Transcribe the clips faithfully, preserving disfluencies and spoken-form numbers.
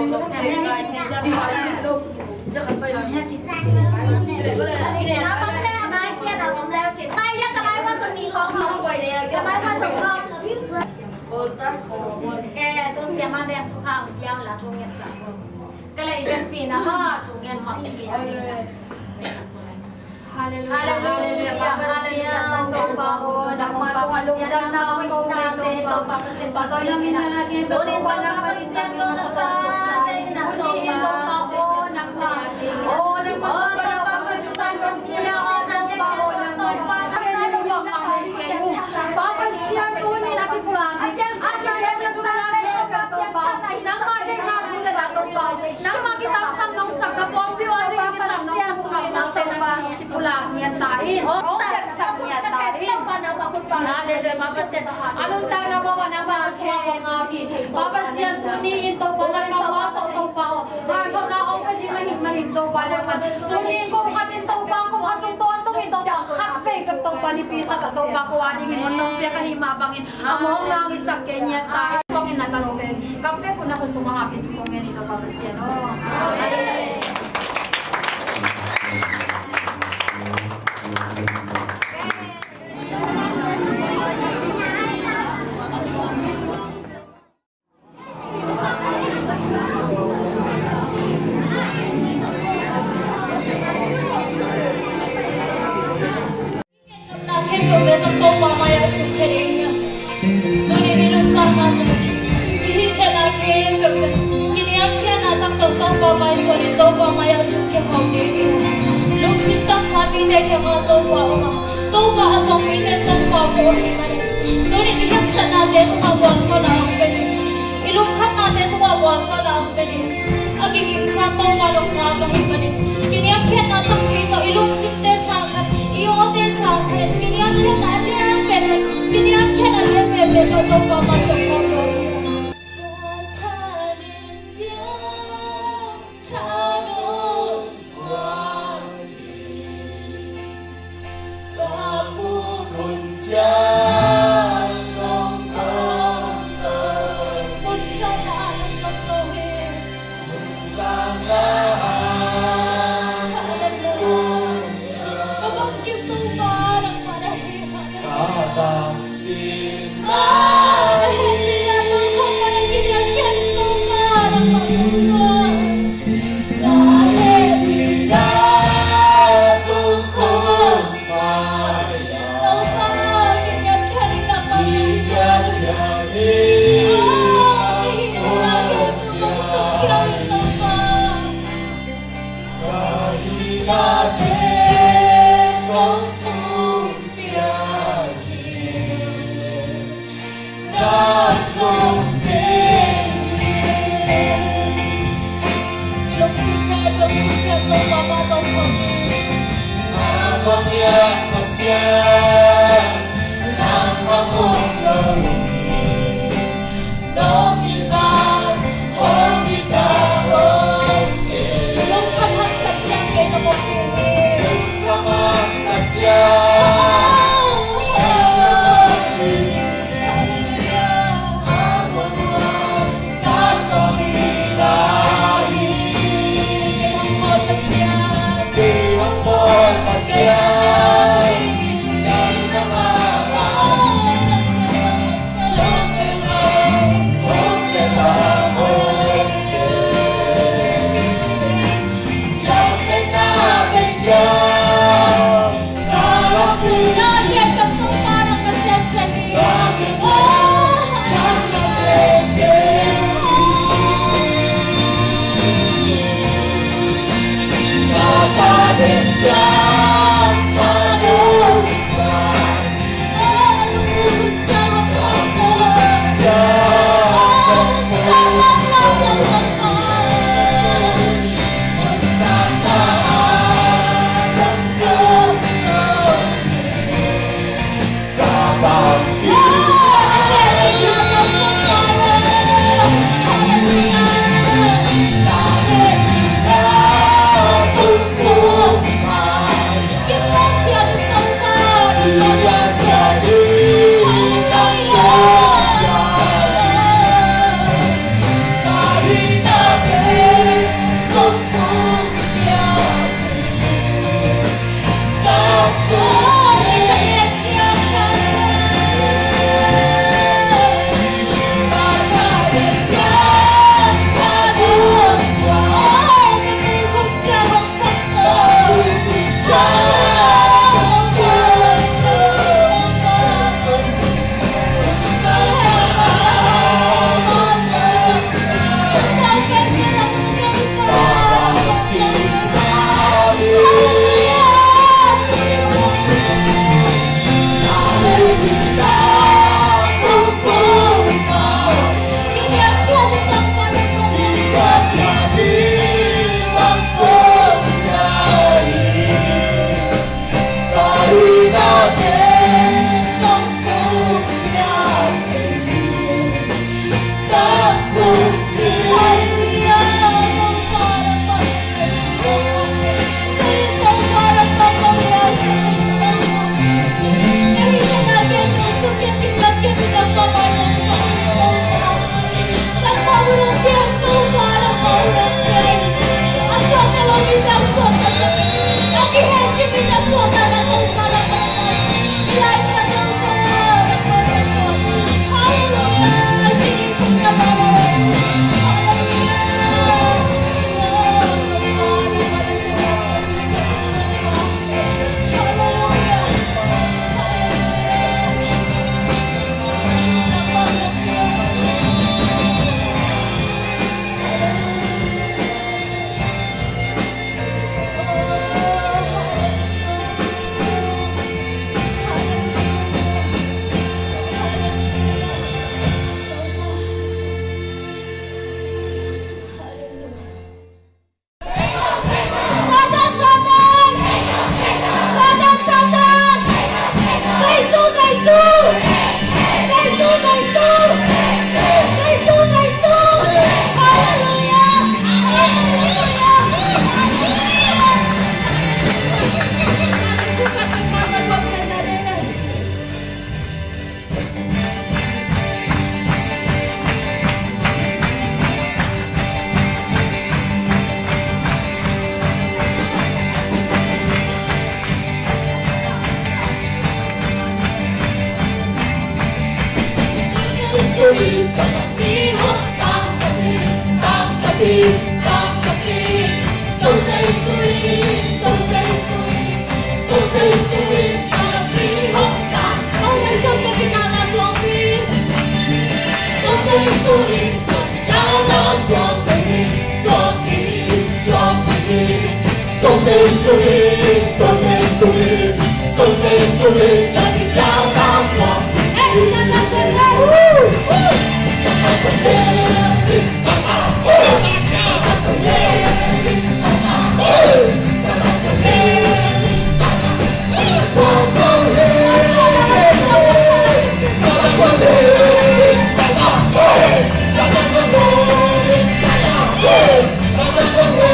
Jangan bay lagi. Để có lẽ đi để nó bấm ra mai kia là bấm ra chỉ bay nhá cái máy phát sinh không không quay đây cái máy phát sinh không. Ôi ta. Cái tôi xem anh đem số hàng yang là trung nhận sản. Cái này dân pin nó ha trung nhận họ pin đây. Hallelujah, hallelujah, hallelujah. Tung bao nama Tuhan yang nama Tuhan Tuhan. Bagai namin na lagi betul pada perintah yang masukkan. Undi itu bao nama. Oh nama pada perintah dunia tung bao nama. Hallelujah, hallelujah. Bapa siang Tuhan ini lagi pulang. Aja yang kita lagi betul bao. Nama kita sudah datang bao. Nama kita samnong sakapong biwari kita samnong sakapong pulang nyatain, oh tak nyatain. Ada ada bapa sian, alun tahu nama mana bapa sian ngapi. Bapa sian tu ni itu pada kawan tu tu kau. Kalau nak orang pergi lagi mari tu pada mana. Tu ni kau katin tu kau kau asal tu tu itu kat pe kat tu pani pisa kat tu kau wadi ni menong dia kan hima bangin. Among nangis sakit nyatain. Kongin nak tahu ke? Kamu ke pun aku semua habis kongin itu bapa sian. Oh. Yeah. lên, tôi lên sung lên, tôi lên sung lên, là đi cao cao xuống. Ê, ta ta ta ta, woo, woo. Ta ta ta ta, ta ta, woo. Ta ta ta ta, ta ta, woo. Ta ta ta ta, ta ta, woo. Woo, woo, hey, hey, hey. Ta ta ta ta, ta ta, woo. Ta ta ta ta, ta ta, woo. Ta ta ta ta.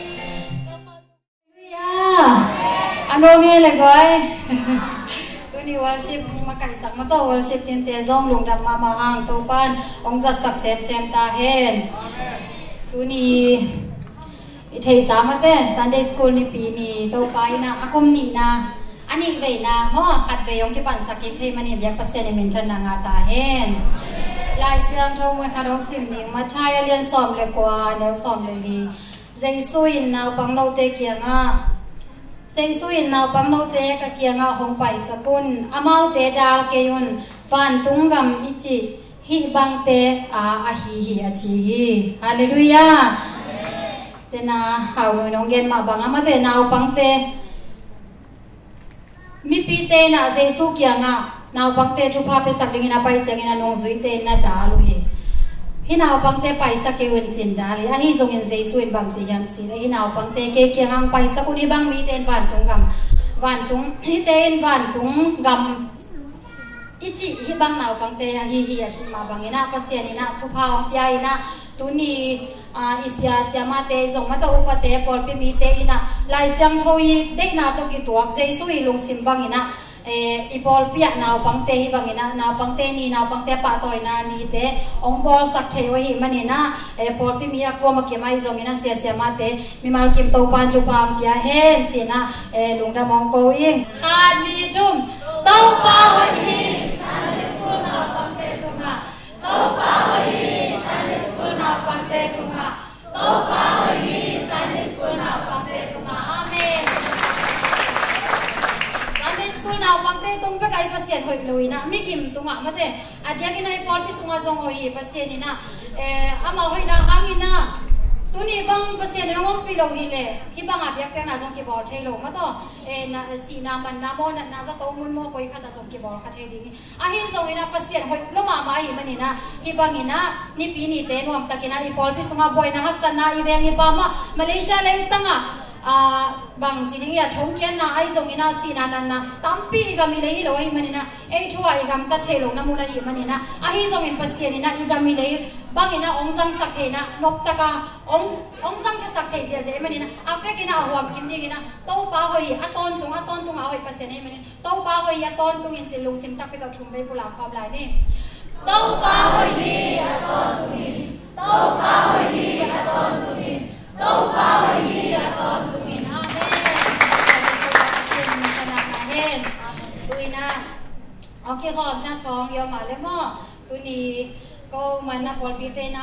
Ano nghe là gọi tôi worship makai sak ma to worship tim te zong lung dam ma ma hang to pan ong za sak sem sem ta hen tu ni i thei sa ma te Sunday school ni pi ni to pai na akum ni na ani ve na ho khat ve yong ki pan sak ki thei mani byak pasen ni min than na nga ta hen lai siang thong ma kha rong sim ni ma thai alian som le kwa ne som le li Giêsu in nào bằng nâu tê kia nga Giêsu in nào bằng nâu tê ka kia nga hong pai sakun amau te dal ke yun van tungam ichi hi bang te a a hi hi a chi hi hallelujah te na hau nong gen ma bang ama te nào bang te mi pi te na Giêsu kia nga nào bang te thu pha pe sak ding na pai chang ina nong zui te na ta lu hi hinaw pangte paisa ke wen sin dali a hi zong in Giêsu in bang chi yan chi hinaw pangte ke ke ngang paisa kuni bang mi ten van tung gam van tung hi ten van tung gam ichi hi bang naw pangte hi hi chi ma bang ina pasien ina thu pha ong pya ina tuni a isya syama te zong ma to upate por pi mi te ina lai syam thoi de na to ki tuak Giêsu i lung sim bang ina ipol pia naw pangte hi bangina naw pangte ni naw pangte pa toy na ni te ong bol sak thei wa hi manina e por pi mi akwa ma ke mai zomina sia sia ma te mi mal kim to pan chu pang pia hen sina e lungda mong ko ing khan mi chum to pa hoi hi Sunday school naw pangte tunga to pa hoi hi Sunday school naw pangte tunga to pa hoi hi Sunday school naw pangte tunga amen school now pangte tung pa kai pasien hoi luina mi kim tunga mate adya ki nai por pi sunga song hoi pasien ina eh ama hoi na hangina tuni bang pasien na mong pi lo hi le hi bang a byak na song ki bol thei lo ma to eh na si na man na mo na na za to mun mo koi khata song ki bol kha thei ding a hi song ina pasien hoi lo ma ma hi manina hi bang ina ni pi ni te nuam takina i por pi sunga boy na haksan na i veng i pa ma Malaysia le tanga a bang jiding ya thong kian na ai zong ina sina nan na tampi ga mi le hi lo hi manina ei thua i gam ta thelo na mula hi manina a hi zong in pasien ina i ga mi le bang ina ong sang sak theina nop taka ong ong sang ke sak thei je je manina a fe kina huam kim ding ina to pa hoi a ton tung a ton tung a hoi pasien ai manina to pa hoi a ton tung in chi lu sim tak pe ka thum be pula khop lai ni to pa hoi hi a ton tung in to pa hoi hi a ton tung in to pa hoi hi a ton tung in okay khom cha khong yo ma le mo tu ni ko man na pol pi te na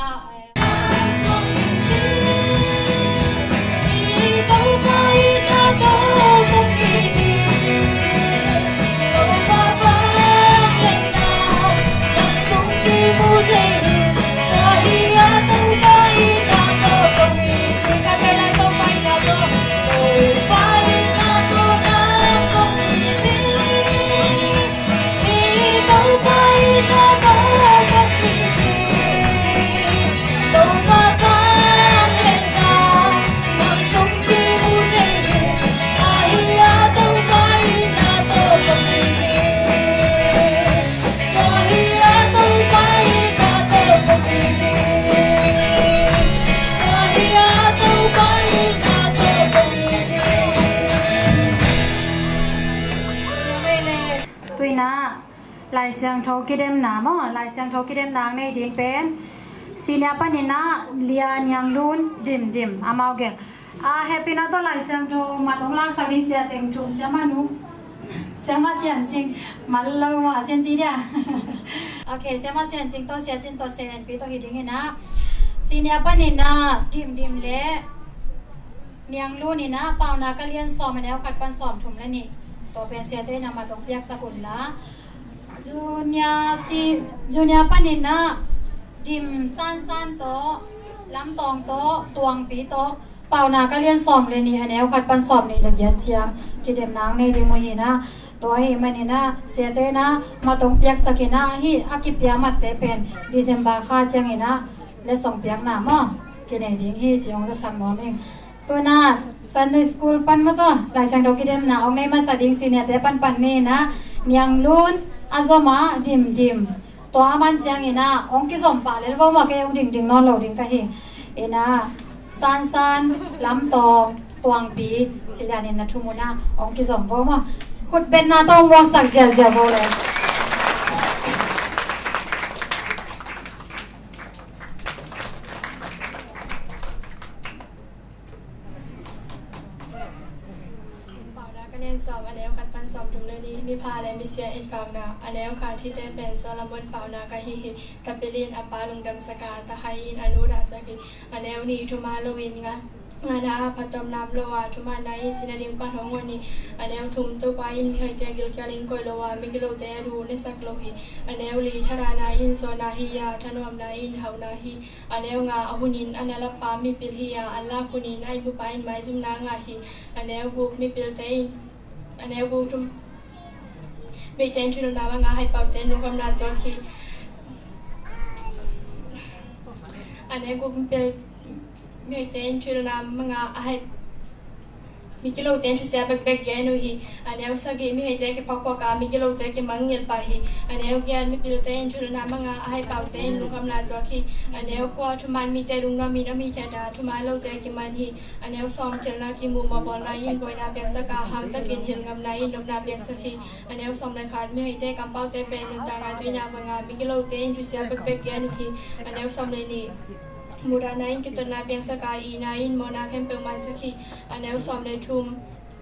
lai siang tho ki dem na mo lai siang tho ki dem nang nei ding pen sinia panina lia nyang lun dim dim amau ge a happy na to lai siang tho ma tong lang sa ding sia teng chung sia ma nu sia ma sian ching mal lo wa sian ti dia okay sia ma sian ching to sia chin to sen pi to hi ding na sinia panina dim dim le nyang lun ni na pau na ka lian som ma neu khat pan som thum la ni to pen sia te na ma tong piak sakun la Junia si Junia panina dim san san to lam tong to tuang pi to pau na ka lian som le ni aneu khat pan som ni la ya chiam ki dem nang nei de mo hi na to hi manina se te na ma tong piak sakina hi akipia mat te pen December kha changina le song piak na mo ki nei ding hi chiong sa sang mo meng to na Sunday school pan ma to lai sang do ki dem na ong nei ma sa ding sine te pan pan ne na nyang lun azoma dim dim to aman chang ina ong ki zom pa le wo ma ke ong ding ding non lo ding ka hi ina san san lam to tuang pi chi jan in na thumuna ong ki zom wo ma ขุดเป็นนาต้องวอสักเสียเสียโบเลยสอบอันแล้วคัดปันสอบจุ่มเลยนี้มีพาและมีเสียเอ็นกลางนาอันแล้วค่ะที่ได้เป็นโซลามอนเป่านากะฮิฮิกับเปลินอปาลุงดำสกาตะไฮอินอนุดาสกิอันแล้วนี้ทุมาโลวินงางานาพัตตอมนามโลวาทุมาไนสินาดิงปันหงวันนี้อันแล้วทุมตัวไปอินมีให้เตกิลกาลิงกอยโลวามิกิโลเตยดูในสักโลหิอันแล้วลีทารานาอินโซนาฮิยาทนวมนาอินเฮานาฮิอันแล้วงาอหุนินอันแล้วปามิปิลฮิยาอันลาคุนินไอบุปายไมซุมนางาฮิอันแล้วบุกมิปิลเตยอันนี้กูทุ่มไม่เจนทุนนาว่างาให้เป่าเจนนุ่งกำนัดตัวคีอันนี้กูเป็นไม่เจนทุนนาว่างาให้มีกิโลเตนทุเสียเบกเบกแกนูฮีอันนี้ว่าสักกี่มีให้เตะกี่พักพักกามีกิโลเตะกี่มังเงินไปฮีอันนี้ว่าแกนมีกิโลเตนทุนนาว่างาให้เป่าเจนนุ่งกำนัดตัวคีอันนี้ว่าก็ทุมันมีเตลุงน้ามีน้ามีเตดาทุมันโลเตะกี่มันฮีอันนี้ว่าซ้อมเจนนากี่มูมาบอลนายินบอยนาเปียกสกาหางตะกินเห็นงำนายินนกนาเปียกสักทีอันนี้ว่าซ้อมเลยขาดมีให้เตะกำเป้าเตะเป็นนุ่งตานาตุยนาว่างามีกิโลเตนทุเสียเบกเบกแกนูฮีอันนี้ว่าซ้อมเลยนี่มูดานายินกิตนาเปียกสกาอีนายินโมนาเข้มเปิลมาสักทีอันนี้ว่าซ้อมเลยทุ่ม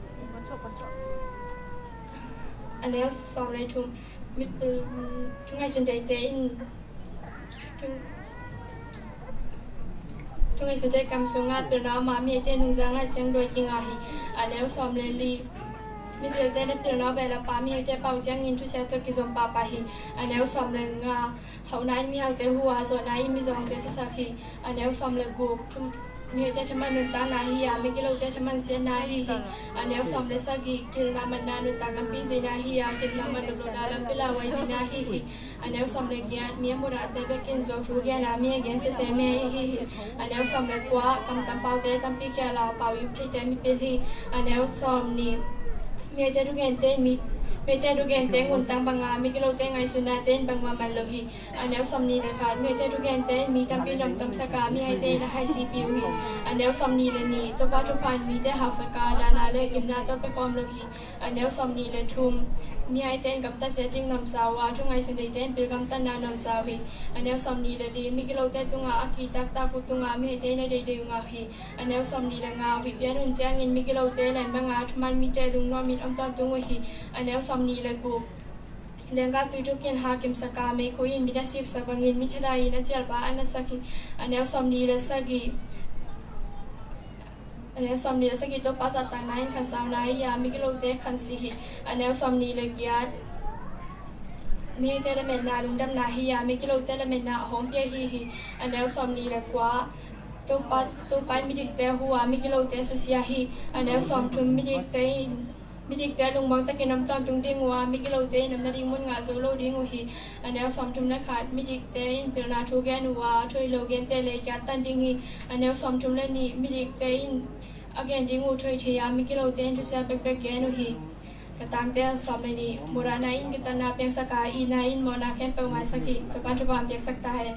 อันนี้สองในทุ่มมิเป็นทุ่งไงส่วนใหญ่เต้นทุ่งทุ่งไงส่วนใหญ่กำสุงาเป็นน้ำมามีเต้นนุ่งจังและจังโดยกิงอาฮีอันนี้สองเลลีมีเต้นเต้นเป็นน้ำแบบละปามีเต้นเป่าจังยินทุเสียตัวกิจมปาปาฮีอันนี้สองเลงาเขาไหนมีหางเต้หัวส่วนไหนมีสองเต้นสักทีอันนี้สองเลกูทุ่มมีเจ้าทำมันนุตานาฮิยาไม่กิโลเจ้าทำมันเสียนาฮิฮิอันนี้สมเลสกีกิลนามันนานุตากัมปีซีนาฮิยากิลนามันนุโรนาลัมปิลาไวซีนาฮิฮิอันนี้สมเลกียมีมุราเตเบกินโซทูเกียนามีเกนเซเตเมฮิฮิอันนี้สมเลกัวกัมตัมเปาเตตัมปีเกียลาเปาวิปที่เตมีเปลีอันนี้สมนีมีเจ้าทุกเกนเตมีมีเจ้าทุกเกนเตงุนตังบังอามีกิโลเตงไอซุนาเตนบังมามันโลหิอันนี้สมนีนะคะมีเจ้าทุกเกนเตมีตัมปีนมตัมสกามีไอเตนะไฮซีพีวหิอันนี้สมนีเลนีตัวปัจจุบันมีเจ้าหาวสกาดานาเลกิมนาตัวไปกอมโลหิอันนี้สมนีเลทุมมีไอเตนกับตัดเซติงนมสาวาทุงไอซุนเตนเป็นกับตันนานมสาวิอันนี้สมนีเลดีมีกิโลเตตุงอาอากีตักตากุตุงอามีไอเตนในเดย์ยุงอาหิอันนี้สมนีเลงาวิเปียนุนแจ้งอินมีกิโลเตแลนบังอาทุมันมีเตลุงนวมินอัมตันตุงหิอันนี้สมนีเลกูเรื่องการตุยทุกยันหากิมสกาเมคุยินมิดาสิบสักวังินมิทดายินเจลบาอันนัสกิอันนี้สมนีเลสกิอันนี้สมนีเลสกิตัวปัสตังนายขันสาวนายยามิกิโลเตขันสีหิอันนี้สมนีเลกียดมีเตลเมนนาลุงดำนาฮิยามิกิโลเตลเมนนาหอมเปียฮิฮิอันนี้สมนีเลกว่าตัวปัสตัวปันมิดิกเตหัวมิกิโลเตสุเซียฮิอันนี้สมทุมมิดิกเตมิดิกแต่ลุงบอกตะกินน้ำตาลตุงดิ้งว่ามิกิโลเตนน้ำตาดิ้งมุนงาโซโลดิ้งว่าฮีอันนี้สมทุมนักขาดมิดิกเตนเป็นนาทูแกนว่าช่วยโลเกนเตเลจัดตันดิ้งฮีอันนี้สมทุมเล่นนี่มิดิกเตนอาแกนดิ้งว่าช่วยเทียมิกิโลเตนทุเสียเบกเบกแกนว่าฮีกระตังเตนสมเลยนี่มูรานาอินกิตนาเปียงสกาอีนาอินโมนาแคนเปิลไม้สกีตัวปัจจุบันเปียงสักตาย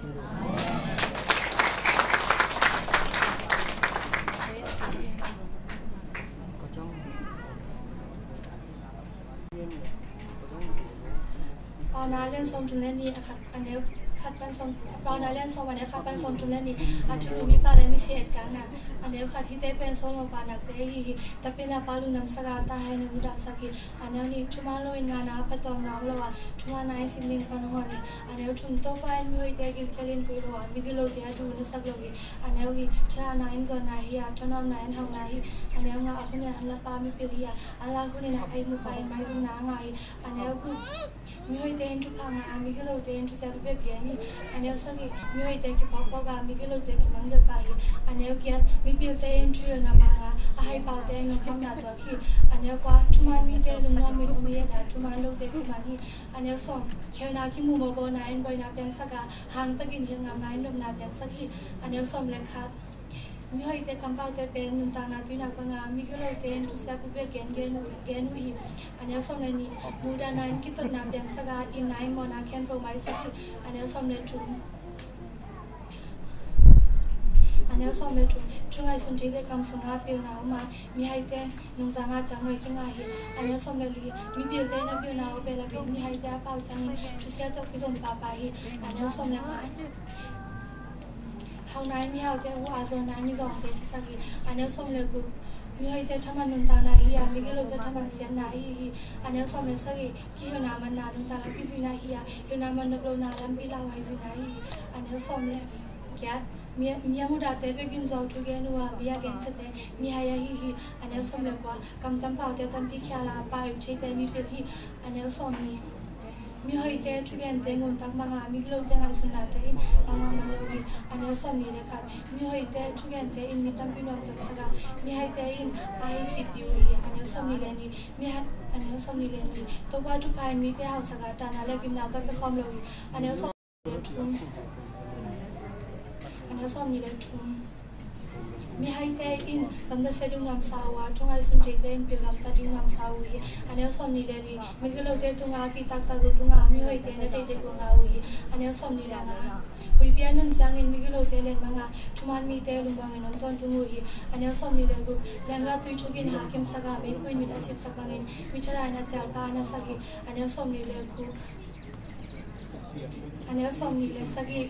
ปานาเล่นซอมจุนเล่นนี่นะคะอันนี้คัดเป็นซอมปานาเล่นซอมวันนี้คัดเป็นซอมจุนเล่นนี่อาจจะรู้มีการอะไรมีเสียกันนะอันนี้คัดที่เต้เป็นซอมมาปานักเต้ฮีฮีแต่เป็นละปาลุน้ำสกัดตาให้หนูด่าสักทีอันนี้นี่ชุมาโลอินงานาพัดตอมน้ำละว่าชุมานายสิลิงปันหัวนี่อันนี้ชุมโตไปมีวิธีกินกินกุยละว่ามีกิโลเดียดูนสักโลกีอันนี้ที่ชนะนายอินโซนายฮีอาชนะนายอินทางนายฮีอันนี้งาคุณเนี่ยอันละปามีเปลี่ยอันละคุณเนี่ยไอ้มุไปไม่ซุนนางาฮีอันนี้กูมีให้เต้นทุกพังอ่ะมีกิโลเต้นทุกเซลล์เบกเกนี่อันนี้สักทีมีให้เต้นกี่ปอกปอกอ่ะมีกิโลเต้นกี่มังเกิดไปอันนี้เกี่ยมีเปลี่ยนเต้นช่วยงามาอ่ะให้เป่าเต้นน้องคำนาตัวขี้อันนี้กว่าทุกมันมีเต้นลุงน้องมีลุงมีอะไรทุกมันลูกเต้นขึ้นมานี่อันนี้สองเขียวนาขี้มูมาโบนายบอยนาเปียงสักอ่ะหางตะกินเห็นงามนายนมนาเปียงสักทีอันนี้สองเล็กคัดมีให้เตะคำเป่าเตะเป็นนุนตานาตุนักบังอามีกิโลเต้นทุกเซลล์เบกเกนเกนเกนวีอันนี้สองเลยนี่มูดานายกิตนาเปียงสักอ่ะอินนายโมนาแคนเปิลไม้สักทีอันนี้สองเลยทุ่มอัน anel som le tu chungai sun thi le kam sunga pil na ma mi hai te nung zanga chang noi ki nga hi anel som le li mi pil te na pil na be la bi mi hai te pau chang ni tu sia to ki zom pa pa hi anel som le nga hau nai mi hau te wa zo nai mi zong te sa ki anel som le gu mi hai te thaman nun ta na hi ya mi ge lo te thaman sian na hi hi anel som le sa ki ki na man na nun ta la ki zu na hi ya ki na man no lo na lam pi la wa zu na hi anel som le kya mi mi amu da te begin zo tu ge nu wa bi ya gen se te mi ha ya hi hi anel som le kwa kam tam pa te tam pi kya la pa yu che te mi pe hi anel som ni mi hai te tu gen te ngon tak ma nga mi lo te nga sun na te ma ma ma lo gi anel som ni le kha mi hai te tu gen te in mi tam pi no tak sa ga mi hai te in I C P U hi anel som ni le ni mi ha anel som ni le ni to pa tu pai mi te ha sa ga ta na le kim na to pe khom lo gi anel som le tu anel som ni le tu mi hai te in kam da se dung nam sa wa thong ai sun te te in pil kam ta dung nam sa wi anel som ni le li mi ge lo te tu nga ki tak ta gu tu nga mi hai te na te te gu nga wi anel som ni la nga wi pi anun jang in mi ge lo te len ma nga thuman mi te lum bang in ton tu wi anel som ni le gu langa tu chu kin ha kim sa ga me kuin mi da sip sak bang in mi thara na chal pa na sa gi anel som ni le gu anel som ni le sa gi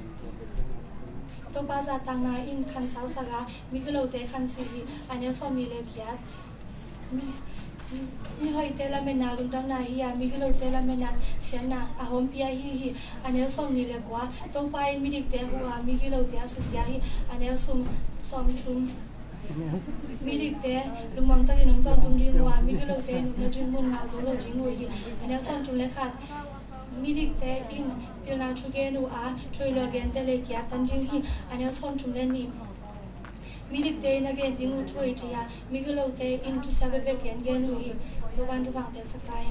to pa za tang na in khan sau sa ga mi ge lo te khan si hi anel som ni le kya mi mi hoi te la men na lung dang na hi ya mi ge lo te la men na sian na a hom pia hi hi anel som ni le kwa to pa in mi dik te huwa mi ge lo te asu sia hi anel som som chum mi dik te lung mam ta ki nom ton tum ring wa mi ge lo te nu na jing mun nga zo lo jing hi anel som chum le khat mi dik te in pil na chu ge nu a troi lo gen te le kya tan jing hi anel som chum le ni mi dik te na gen jing u troi te ya mi ge lo te in tu sa be be gen gen nu hi to ban tu bang pe sa kai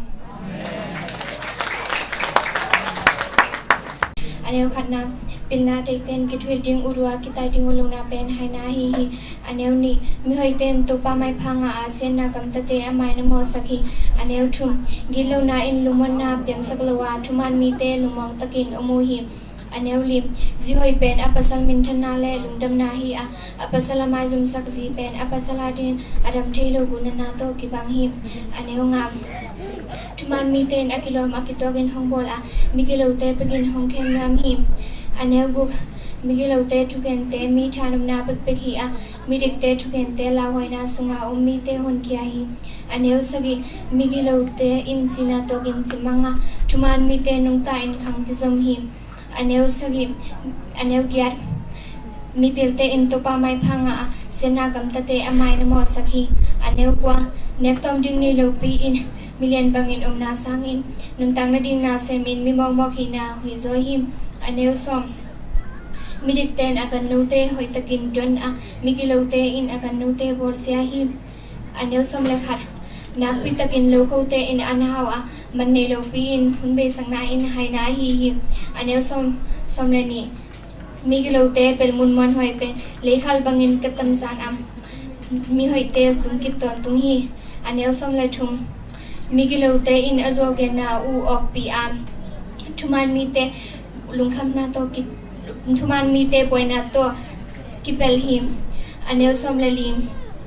anel khat na pil na te ten ki thwil jing urwa ki tai ding ulung na pen hai na hi hi anel ni mi hoi ten to pa mai phanga a sen na kam ta te amai na mo sakhi anel thum gilo na in lumon na piang saklawa thuman mi te lumong takin omu hi anel lim ji hoi pen apasal min than na le lungdam na hi a apasal mai zum sak ji pen apasal din adam thelo gun na to ki bang hi anel ngam thuman mi ten akilom akitogin hongbol a migilo te pegin hongkem ram hi anel buk migilo te thuken te mi thanum na pek pek hi a mi dik te thuken te la hoi na sunga om mi te hon kya hi anel sagi migilo te in sina togin chimanga thuman mi te nung ta in khang ki zom hi anel sagi anel gyat mi pil te in to pa mai phanga sena gam ta te amai na mo sakhi anel kwa nek tom ding ni lo pi in million bangin om na sangin nun tang na ding na semin mi mong mok hi na hui zo him anel som mi dik ten akan nu te hoi takin don a mi kilo te in akan nu te bol sia hi anel som le khat nak pi takin lo ko te in an haw a man ne lo pi in hun be sang na in hai na hi hi anel som som le ni mi kilo te pel mun mon hoi pen le khal bangin katam san am mi hoi te sum kip ton tung hi anel som le thum mi kilo te in azo ge na u ok pi am thuman mi te lung kham na to ki thuman mi te poina to kipel him anel som le lim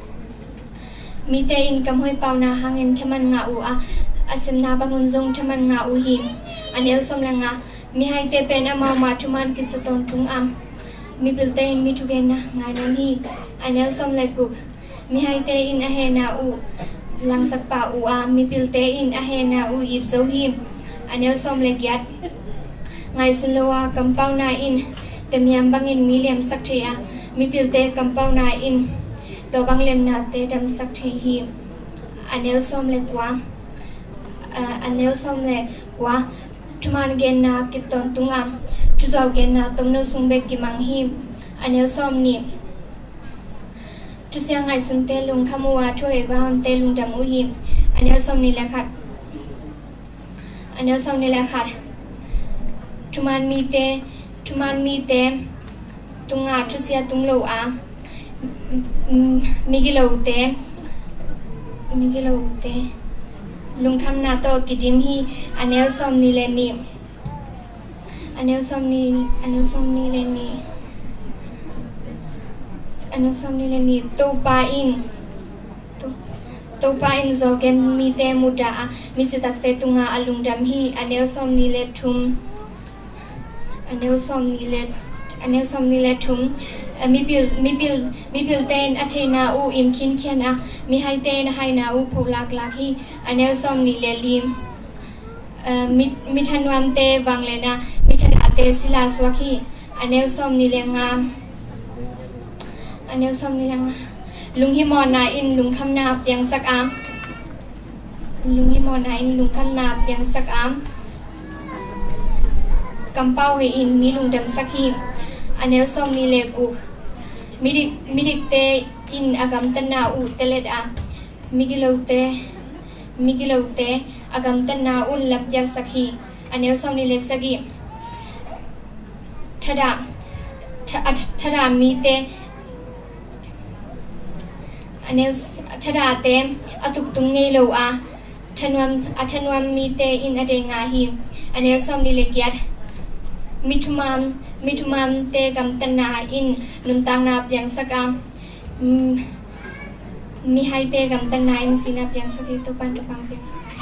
mi te in kam hoi pau na hangin thaman nga u a asem na bangun zong thaman nga u him anel som la nga mi hai te pen ama ma thuman ki saton tung am mi bil te in mi thugen na ngai non hi anel som le ku mi hai te in a he na u lang sak pa u a mi bil te in a he na u ip zo him anel som le gyat ngai sun lowa kampau na in temyam bangin miliam sak the a mi bil te kampau na in to banglem na te dam sak the hi anel som le kwa anel som le kwa thuman gen na kip ton tunga chuzaw gen na tomno sungbe ki mang hi anel som ni chu sia ngai sun te lung khamwa thoi ba ham te lung dam u hi anel som ni la khat anel som ni la khat thuman mi te thuman mi te tunga chu sia tung lo a mi gi lo te mi gi lo te lung kham na to ki dim hi anel som ni le ni anel som ni anel som ni le ni Ano som nila ni tupain tupain zogen mi te muda mi sitakte tunga alungdam hi anel som nile thum anel som nile anel som nile thum mi bil mi bil mi bil ten athena u im kin khiana mi hai ten haina u phulak lak hi anel som nile lim mi mi thanwam te wanglena mi than ate sila swakhi anel som nile nga anel som nile nga lunghi mona in lung kham nap yang sak am lunghi mona in lung kham nap yang sak am kampau he in mi lung dam sakhi anel som ni le gu midik midik te in agam tana u telet a migilote migilote agam tana un lap ya sakhi anel som ni le sagi thada thada mi te anel thada te atuk tung ngei lo a thanwam athanwam mi te in ade nga hi anel som ni le gyat mitumam mitumam te gam tana in nuntang nap yang sakam mi hai te gam tana in sinap yang sakhi tu pan tu pang yang sakai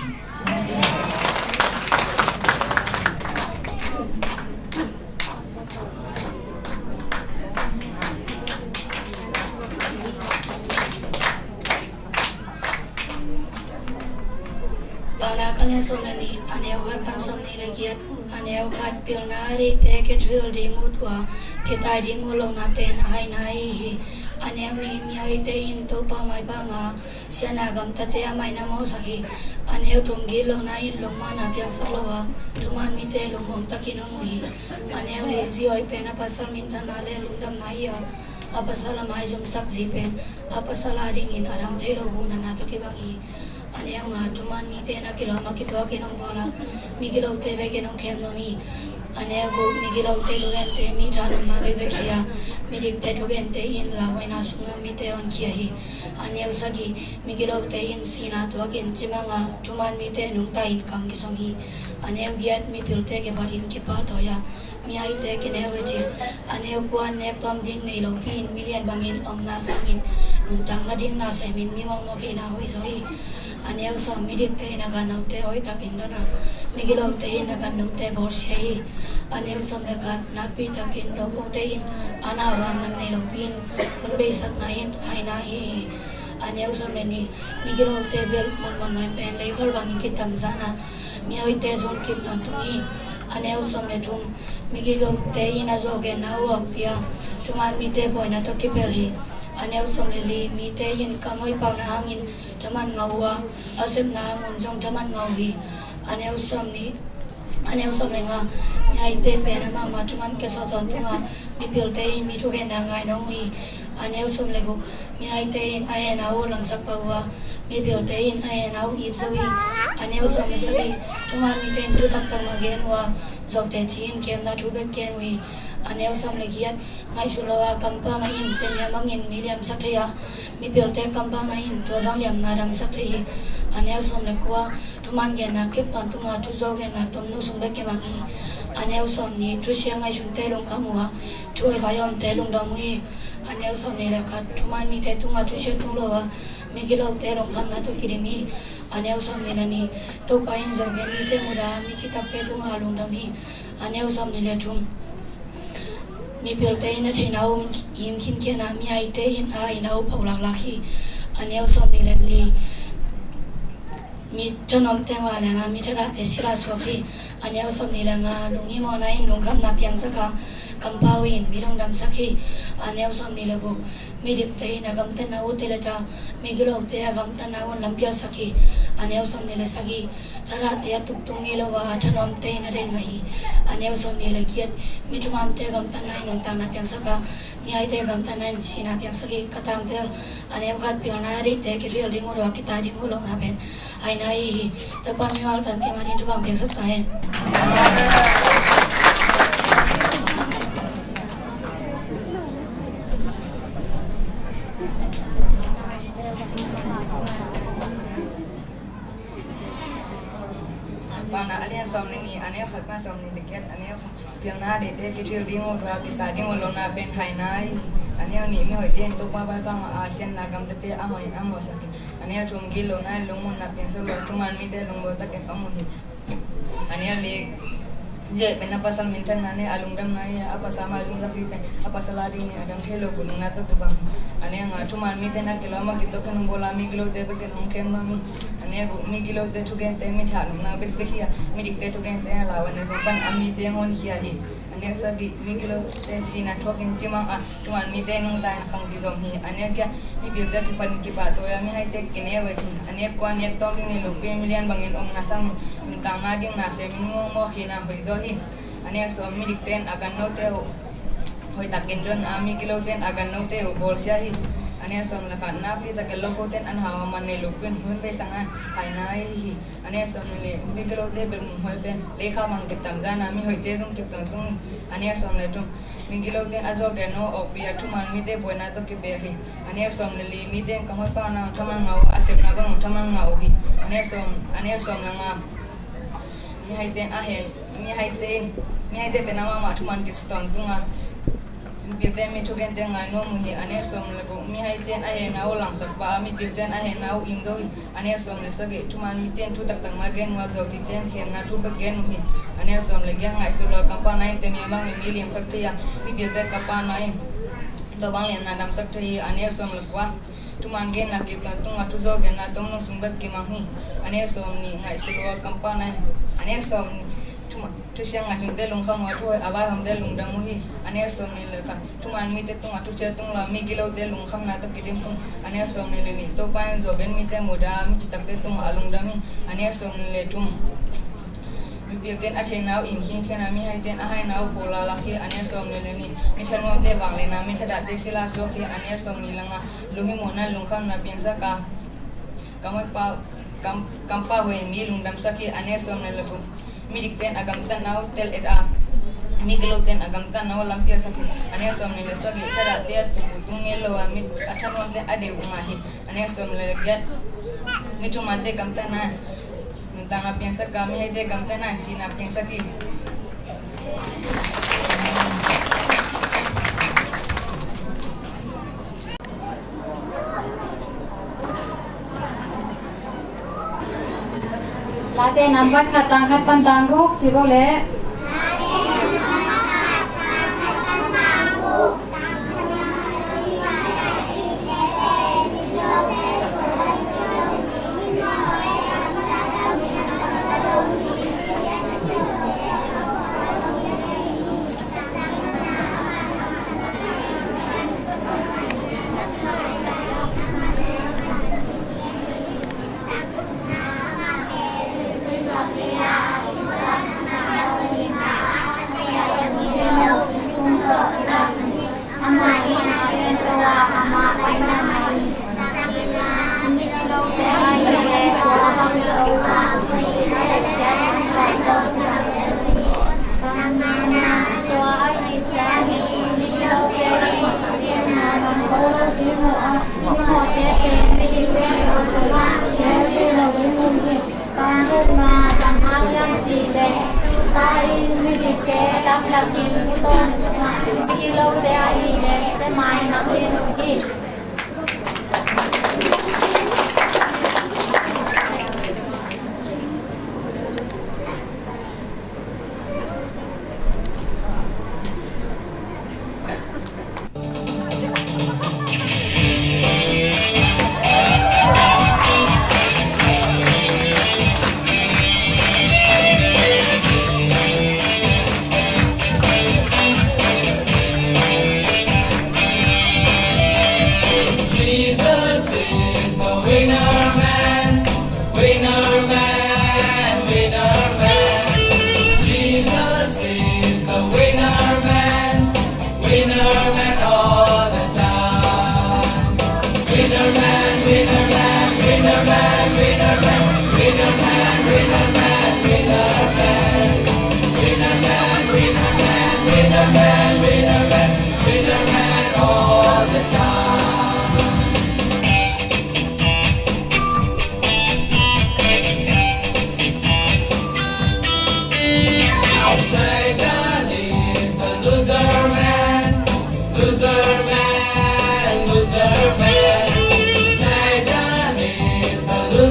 Kalian somnani aneu khat pan somni lagiat aneu khat pilna ri te ke drill ding utwa ke tai ding ulong na pen hai nai hi aneu ri mi ai te in to pa mai ba nga siana gam ta te mai na mo sakhi aneu tum gi lo na in long ma na piang sa lo wa tuman mi te long mong takin mo hi aneu ri zi oi pen apa sal min ta na le lung dam nai ya apa sala mai jum sak zi pen apa sala ring in aram te lo bu na na to ke bang hi aneu nga tuman mi te na kilo ma kitwa ke nong bola mi kilo te ve ke nong khem no mi aneu go mi kilo te lu gen te mi cha no ma ve ve khia mi dik te lu gen te in la wai na sunga mi te on khia hi aneu sagi mi kilo te in sina to gen chima nga tuman mi te nung ta in kang ki som hi aneu giat mi pil te ke barin ki pa to ya mi ai te ke ne we chi aneu kwan nek tom ding nei lo pin million bangin om na sangin nun tang na ding na sai min mi mong no ke na hoi zoi aneu som mi dik te na gan te oi takin dona mi gilo te na gan te bor sei aneu som le khat nak pi takin lo ko te in ana wa man nei lo pin kun be sak na in hai na hi aneu som le ni mi gilo te bel mon mon mai pen le khol wang ki tam jana mi oi te zon ki tan tu ni aneu som le thum mi gilo te in a zo ge na wa pia tuman mi te boy na to ki bel hi aneu som le li mi te in kamoi pau na hangin taman ngawa asem na ngun jong taman ngawi aneu som ni aneu som le nga nyai te pe na ma ma taman ke sa ton tunga mi pil te in mi thu ge na ngai no wi aneu som le go mi ai te in ai na o lang sak pa wa mi pil te in ai na o ip zoi aneu som le sagi tuman mi te in tu tak tak ma gen wa zok te chin kem na thu be ken wi aneu som le giat ngai su lo kampa na in te mi mangin miliam sak thia mi pil te kampa na in to dang liam na dam sak thi aneu som le kwa tuman gen na kep tan tunga tu zo gen na tom nu sum be ke mangi aneu som ni tu sia ngai sun te long khamwa tu ai vai om te long dam wi aneu som ni le khat tuman mi te tunga tu sia tu lo wa mi ki lo te long kham na tu kirimi aneu som ni la ni to pa in zo gen mi te mu da mi chi tak te tunga long dam hi aneu som ni le thum mi pil te in a thainau im khin ke na mi ai te in ai nau phau lak lak hi aneu som ni le li mi thonom te wa la na mi thara te sila swakhi aneu som ni la nga lungi mo na in lung kham na piang saka kampau in bilong dam sakhi aneu som ni la go mi dik te in agam te na u te la ta mi gilo te agam ta na un lam piar sakhi aneu som ni la sagi thara te tuk tung nge lo wa thonom te na re ngai aneu som ni la giat mi tuman te gam ta nai nong tang na piang saka mi ai te gam ta nai sina piang sakhi katang te aneu khat piang na ri te ki real ding ro ki ta ding lo na ben ai nai ta pa mi wal tan ki ma din tu bang piang sak ta he Bana alien som ni aneu khat pa som ni dekat aneu piang na de te ki real ding ro ki ta ding lo na ben hai nai Aneo ni mi hoi ten to pa pa pang Asian na kam te amoi amo saki. Aneo tum kilo na lumun na penso lo tuman mi te lumbo ta ken amo hi. Aneo le je pena pasal mintan nane alungdam na ya apa sama alung saksi pe apa salari ni adam hello gunung na to ke bang. Aneo nga tuman mi te na kilo ma kito ken bola mi kilo te pe ken hong kem mami. Aneo mi kilo te tu ken te mi than na bet bekhia mi dik te tu ken te lawan na pan ami te ngon hia hi. Ane sagi migilo te sina thokin chimang a tuan mi te nung tai na khang ki zom hi ane kya mi bil te pan ki ba to ya mi hai te kine wa thi ane kwan nek tom ni lo pe million bangin ong na sang min ta nga ding na se min mo mo hi na hoi zo hi ane so mi dik ten akan no te hoi takin don a mi kilo ten akan no te bol sia hi ane som la khan na pi ta ke lo ko ten an hawa man ne lo kun hun be sangan hai na hi ane som le mi kilo te bel mu hoi ben le kha mang ke tam ga na mi hoi te dum ke tong tung ane som le tum mi kilo ten ajo ke no o pi atu man mi te boina to ke be ri ane som le li mi ten ka hoi pa na thamang ngau asem na bang thamang ngau hi ane som ane som na nga mi hai ten a hen mi hai ten mi hai te be na ma ma thuman ki stong tunga Pilten mi thuken te ngai no mu hi ane som le ko mi hai ten a he nau lang sak pa mi pilten a he nau im do hi ane som le sage thuman mi ten thu tak tak ma gen wa zo ki ten khem na thu ba gen hi ane som le gen ngai su lo ka pa nai te mi bang mi lim sak thia mi pilten ka pa nai do bang lem na dam sak thi ane som le kwa thuman gen na ki ta tung atu zo gen na tong no sumbat ki mang hi ane som ni ngai su lo ka pa nai ane som tu siang ngasung te lung kham wa thoi abai hom te lung dang mu hi ane som ni le khan tuman mi te tung atu che tung la mi kilo te lung kham na ta kidim pung ane som ni le ni to pa zo gen mi te muda mi chitak te tung alung dam mi ane som ni le tum mi pi ten a the nau in khin khan mi hai ten a hai nau phola la khi ane som ni le ni mi thanwam te bang le na mi thada te sila so khi ane som ni langa lungi mona lung kham na piang sa ka kamai pa kam kampa we mi lung dam sa khi ane som ni le ko mi dik ten agam tan nau tel et a mi gelo ten agam tan nau lam pia sakhi ane som ne le sagi thara te tu tung ngelo a mi athanon te ade unga hi ane som le get mi tu mate gam tan na mi ta na pia sakka mi hede gam tan na si na pia sakhi Late nampak katang kat pantang guk si boleh.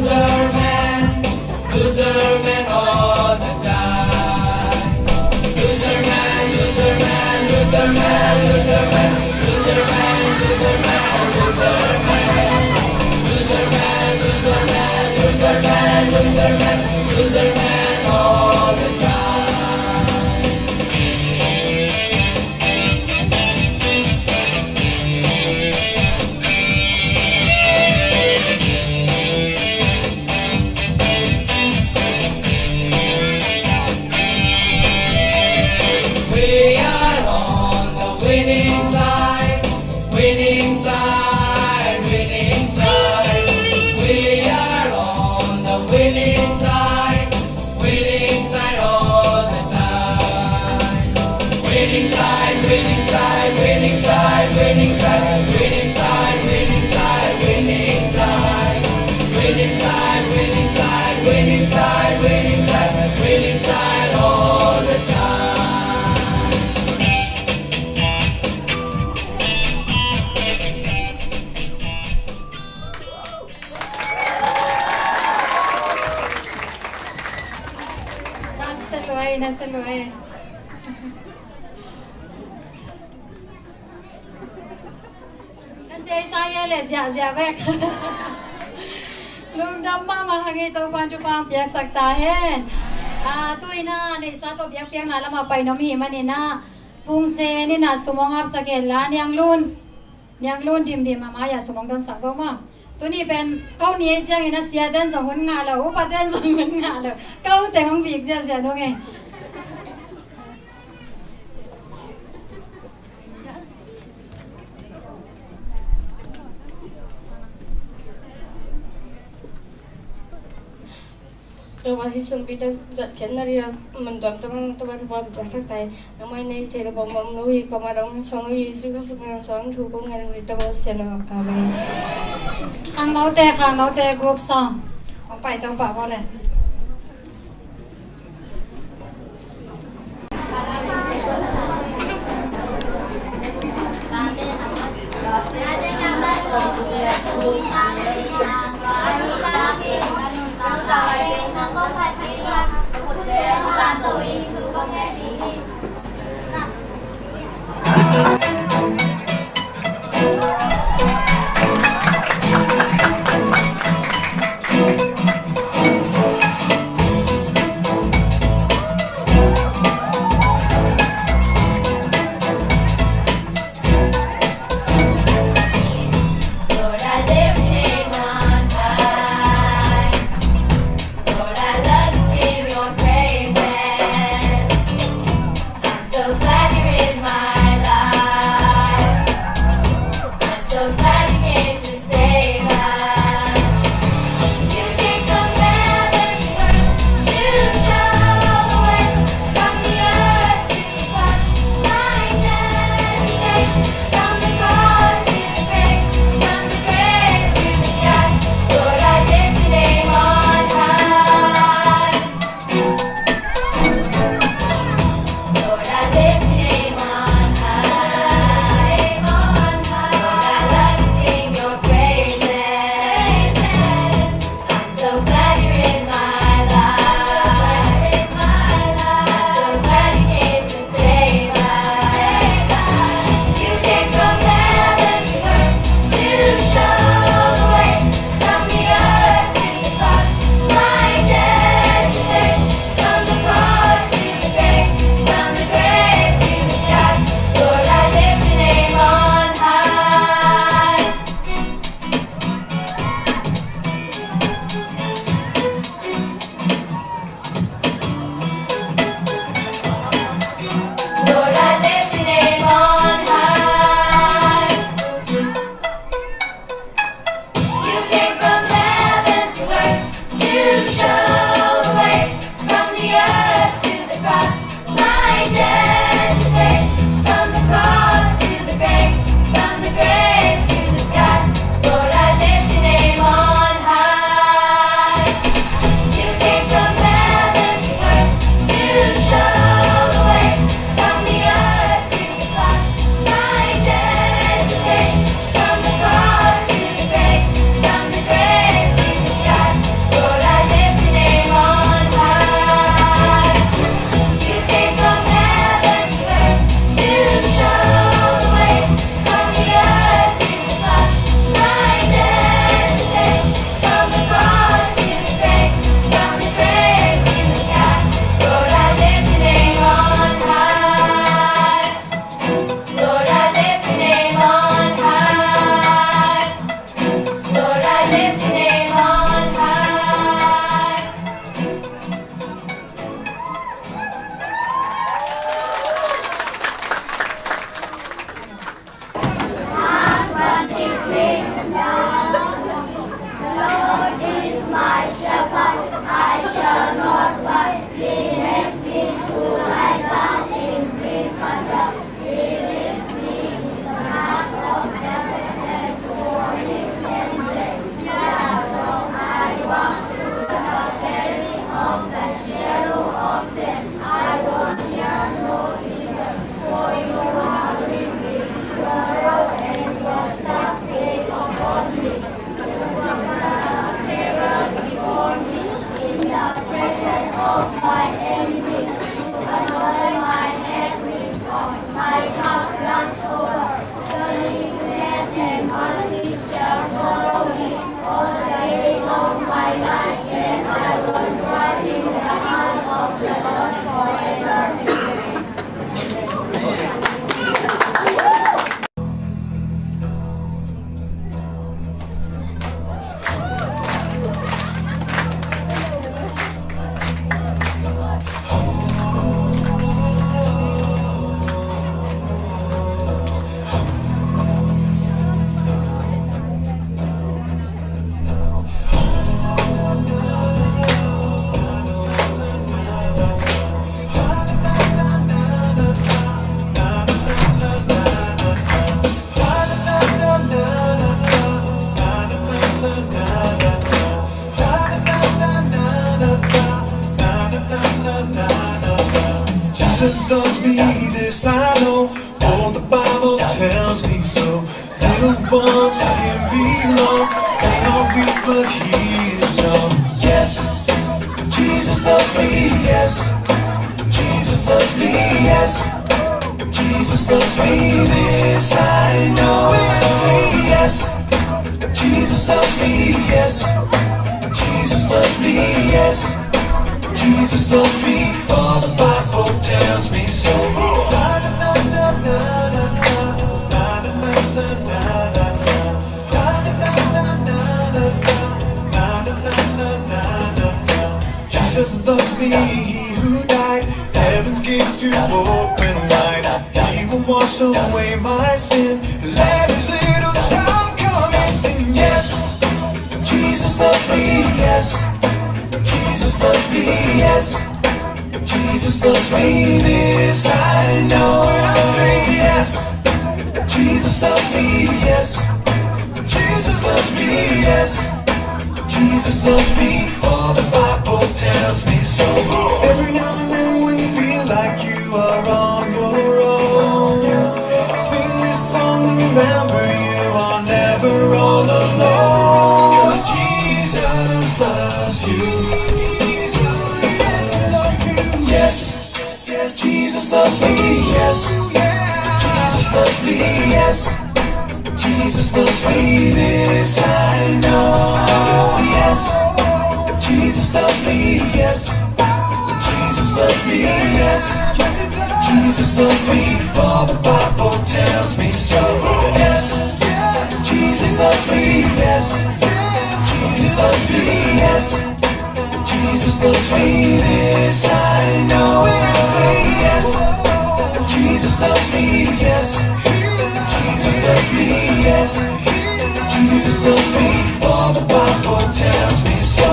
loser man, loser man all the time. Loser man, loser man, loser man, loser man, loser man, loser man, loser man. Loser man, loser man, loser man, loser man, loser man all the time. We are on the winning side, winning side, winning side. We are on the winning side, winning side all the time. Winning side, winning side, winning side, winning side, winning side, winning side, winning side. Winning side, winning side, winning side, winning side, winning side all the time. Naseluai, naseluai. Nasi saya le zia zia vek. Lung damma mahangi to panju pam pia sakta hen. Ah tu ina ni sa to piang piang na lama pai nom hi mani na. Fung se ni na sumong ap sakela niang lun. Niang lun dim dim mama ya sumong don sak bo ma. Tu ni ben kau ni jang ina sia dan sa hun nga la u pa dan sa hun nga la. Kau te hong vik zia zia no nge. Tôi vào hy sinh vì đã giật khiến là đi mình toàn trong tôi vẫn vào được sắc tay năm nay này thì là bọn mình nuôi còn mà đóng xong nuôi sư có sự làm sáng thu cũng nghe người ta vào xem nào à mình Khang nấu tè khang nấu tè group song. Ông phải tao bảo vào này. Lord, I love to sing your praises. Jesus loves me, this I know, for the Bible tells me so. Little ones to him belong, they are weak but he is strong. Yes, Jesus loves me, yes. Jesus loves me, yes. Jesus loves me, this I know. I say yes. Jesus loves me, yes. Jesus loves me, yes. Jesus loves me, for the Bible tells me so. Jesus loves me, he who died, heaven's gates to open wide. He will wash away my sin, let his little child come and sing. Yes, Jesus loves me, yes. Jesus loves me, yes. Jesus loves me, this I know. When I say yes, Jesus loves me, yes. Jesus loves me, yes. Jesus loves me, for the Bible tells me so. Every now and then when you feel like you are on your own, sing this song and remember you are never all alone. 'Cause Jesus loves you. Yes, yes, Jesus loves me, yes. Jesus loves me, yes. Jesus loves me, this I know. Yes, Jesus loves me, yes. Jesus loves me, yes. Jesus loves me, for the Bible tells me so. Yes, Jesus loves me, yes. Jesus loves me, yes. Jesus loves me, this I know. I say yes. Jesus loves me, yes. Jesus loves me, yes. Jesus loves me, for the Bible tells me so.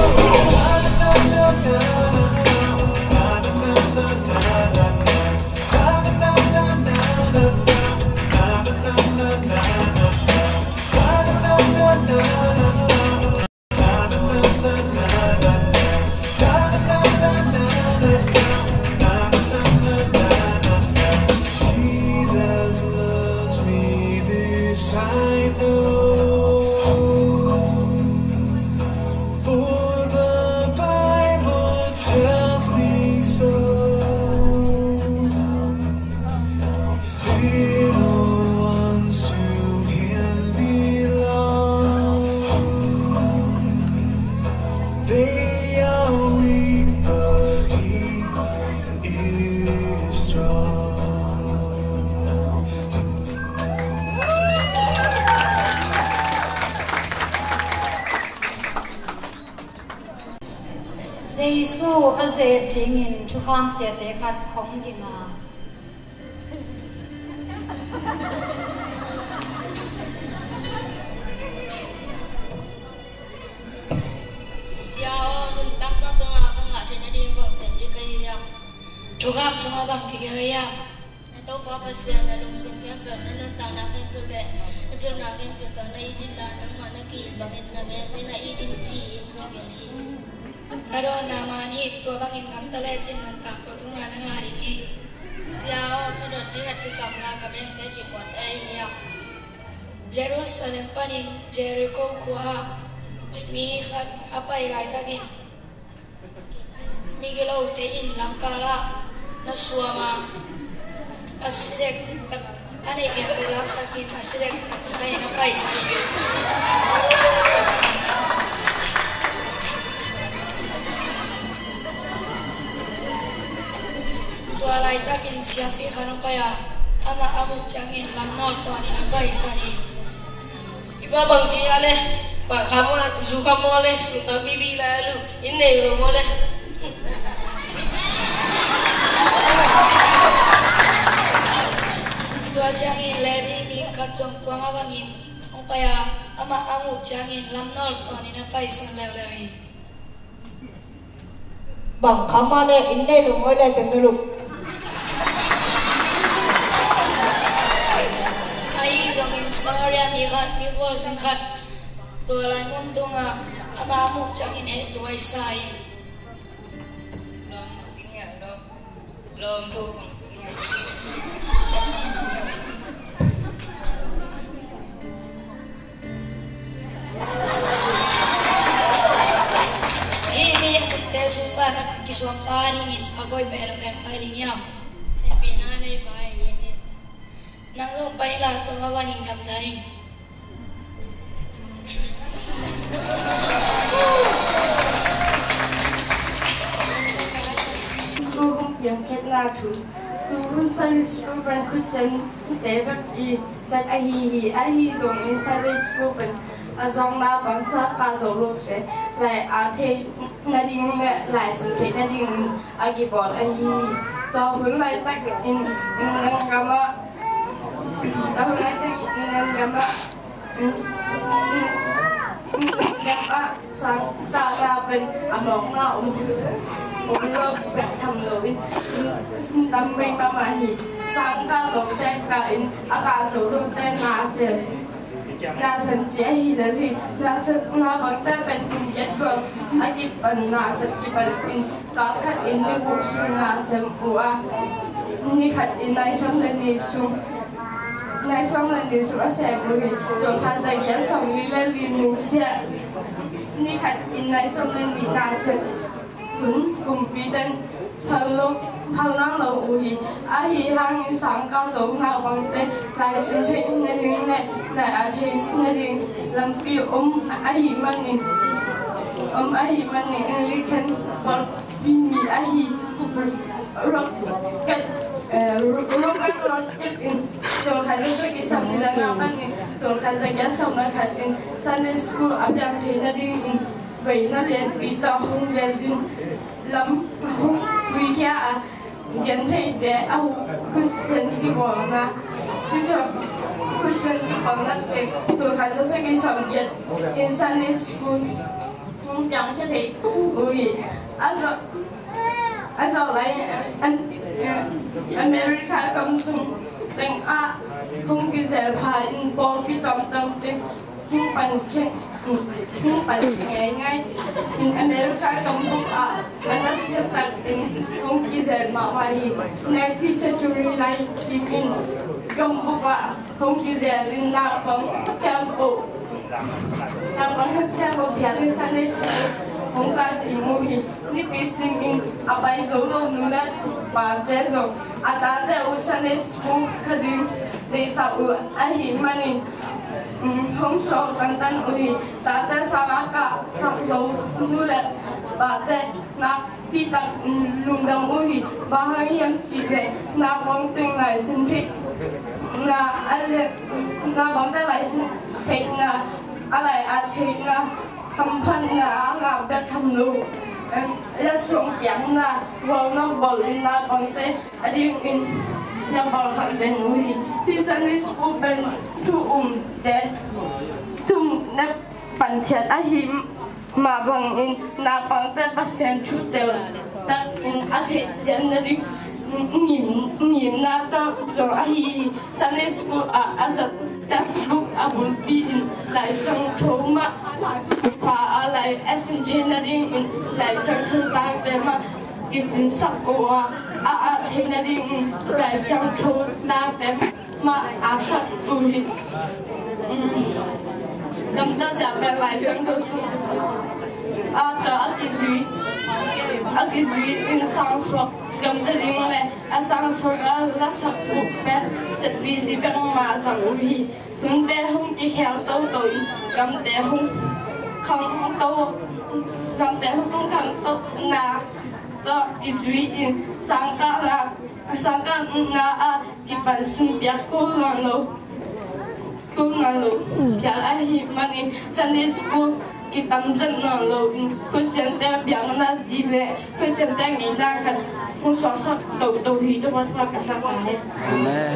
Giêsu a dễ chính in chu kham sẽ tế khát hóng đi ngà. Siao nun tak tak tu nak tengah jenis di bang sendiri kaya. Tukar semua bang tiga kaya. Atau apa siang dalam sungkem bernan tanah kempel le, kempel nak kempel tanah idin lah nama nak bangin nama tanah idin ci tinggali. Nado nama ni tua bangin kam terlejin mentak kau tu ngan ngari ni. Siao kadang lihat kesamla kami yang terjadi buat ayah. Jerusalem panin Jericho kuah. Mi kat apa irai lagi? Mi gelau tein langkara nasuama asidek tak ane yang ulak sakit asidek saya napai sakit. Tua lain takin siapi karena paya ama amuk jangin lamnol tua ni napai sani. Iba bang ciale. Pak kamu suka moleh, suka bibi lalu ini belum moleh. Dua jangin leri mikat jong kuang abangin, upaya ama amu jangin lam nol tuan ini apa isi lelai. Bang kamu le ini belum moleh tenggelam. Ayi jongin sorry mikat mibol singkat. Tua lain untung ah, ama amu jangin het dua isai. Belum tinggal belum belum tuh Paringin ako'y meron kang paringyaw. Pinanay ba ini? Nang paila kumawangin kamtahin. School yang kita tu, tu Sunday school ban Kristen, David i set ahi ahi zong in Sunday school ban azong na bangsa kazolok te, lai ate nading lai sente nading agibol ahi, tahun lai tak in in gama, tahun lai tak in gama in gama sang ta ben among na um. Ông lo bẹt thầm lưỡi, xin tâm bên ba mà hi, sang ca lộc tên cả in, à cả số lượng tên là xem, là xem chế hi là thì là xem là bằng tên bên cùng chết vợ, à kịp bằng là xem kịp bằng in, có khách in đi cuộc xuống là xem ủa, ni khách in này xong lên đi xuống, này xong lên đi xuống à xem rồi, rồi phan tài giá xong đi lên đi nung xe, ni khách in này xong lên đi là xem hun kumpitan thalo thalnang lo uhi ahi hangin sangka zo na bangte lai sin phe ne ling ne lai a the ne ling lampi um ahi manin um ahi manin li khan bol bimi ahi rock kat rock kat rock kat in tol khaza so ki sam ni la manin tol khaza ga sam na khat in Sunday school abyang the na ding in vậy nó liền bị to không lên lắm không vì kia à nhận thấy để ông cứ sinh cái bọn na cứ cho cứ sinh cái bọn na để tôi khai ra cái sản việt in Sunday school không chẳng cho thấy ui anh rồi anh rồi lại anh America công dụng bên a không cái gì phải in ball bị tóm tóm thì không bằng cái không phải ngày ngay in America công bố à mana setak in không chỉ dạy mà mai nineteenth century lại in in công bố à không chỉ dạy in nạp bằng campo nạp bằng campo theo in Sunday school không có tìm mua hi ni pisim in abai zolo nula ba tezo ata te Sunday school kadi de sa u ahi manin không so tan tan uhi ta ta sa ka sa zo nule ba te na pi ta lung dang uhi ba hang yam chi le na bong ting lai sin thi na ale na bong ta lai sin thi na alai a thi na tham phan na la ba tham lu la song piang na wo na bol na bong te ading in na bol khat den uhi hi Sunday school ben tu um den tum na pan khat a him mà bằng in na bằng te pasien chu tel ta in a he generally nim nim na ta zo a hi Sunday school a as a textbook a will be in lai sang thoma pa a lai as in generally in lai sang thom ta te ma kisin sap o a a generally in lai sang thom ta te ma a sap u hi cầm ta sẽ bên lại sang thô su à ta ở cái gì ở cái gì in sang phật cầm ta đi lại à sang phật là là sắc u bé sẽ bị gì bên mà rằng u hi hướng té không chỉ khéo tâu tội cầm té không không tâu cầm té không không tâu na ta cái gì in sang cả là sang cả na à cái bản sung biếc cô lần lâu kung nalo pial ahi mani Sunday school kitam jan nalo Christian te biang na jile Christian te ngi na khat ku so so to to hi to wat pa ka sa pa he amen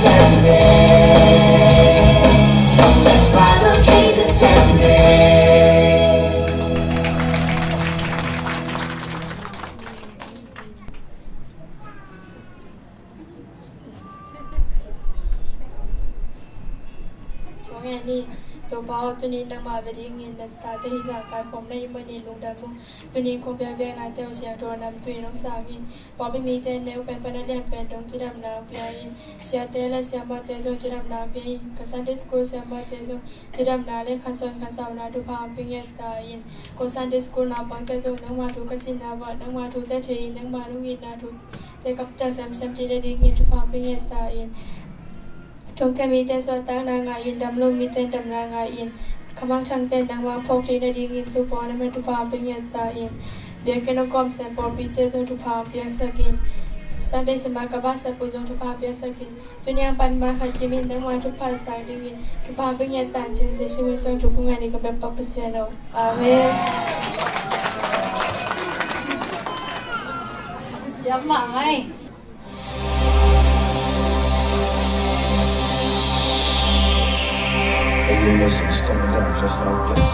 every day. Let's follow Jesus every day. Chúa nghe đi, Tổ phó tu ni đang mà về đi nghìn đặt ta tới giả cái phòng này mới nhìn lùng đàn mông tu ni không biết việc nào theo sáng rồi nằm tùy nông sáng in bỏ bị mi tên nếu bên bên liên bên đông chỉ đam nào phía in xia tên là xia mà tên đông chỉ đam nào phía in cái Sunday school xia mà tên đông chỉ đam nào lên khăn son khăn sao nào tu phàm phía in ta in cái Sunday school nào bằng tên đông nâng mà tu cái xin nào vợ nâng mà tu tên thì nâng mà tu in nào tu tên cấp tên xem xem chỉ để đi in tu phàm phía in ta in Trong cái mi tên soạn tác nàng ngài in đam lông mi tên đam nàng ngài in Kamang thang tên nàng mang phốc tí na đi in tu phó nâng mà tu phàm phía in ta in Biar kena kom sen por bite zong tu phàm biasa kin Sunday sema kabasa pu zong tu phàm biasa kin Tuni yang pan ma khat kimin nang ma tu phàm sang dingin tu phàm phía in tan chin se shi song tu kungai ni ka be pa paseno Amen Siap mai. And you listen, stand up just like this.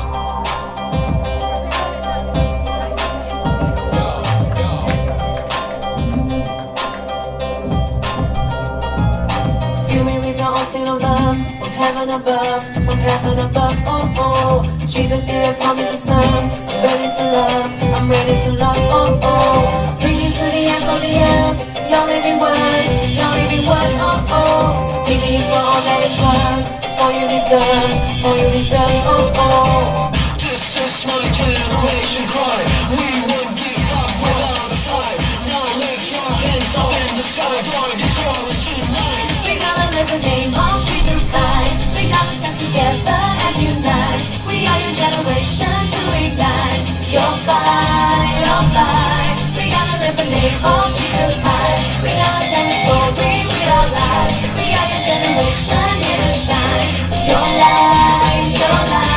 Fill me with your haunting of love from heaven above, from heaven above. Oh oh, Jesus, you have taught me to serve. I'm ready to love, I'm ready to love. Oh oh, bringing to the ends of the earth. Your living word, your living word. Oh oh, giving you for all that is worth. For you deserve, for you deserve. Oh oh. This is my generation cry. We won't give up without a fight. Now lift your hands up in the sky. Join this chorus tonight. We gotta live the name of Jesus Christ. We gotta stand together and unite. We are your generation to ignite your fight, your fight. We gotta live the name of Jesus Christ. We gotta tell the story with our lives. We are your generation here to shine. Your light, your light.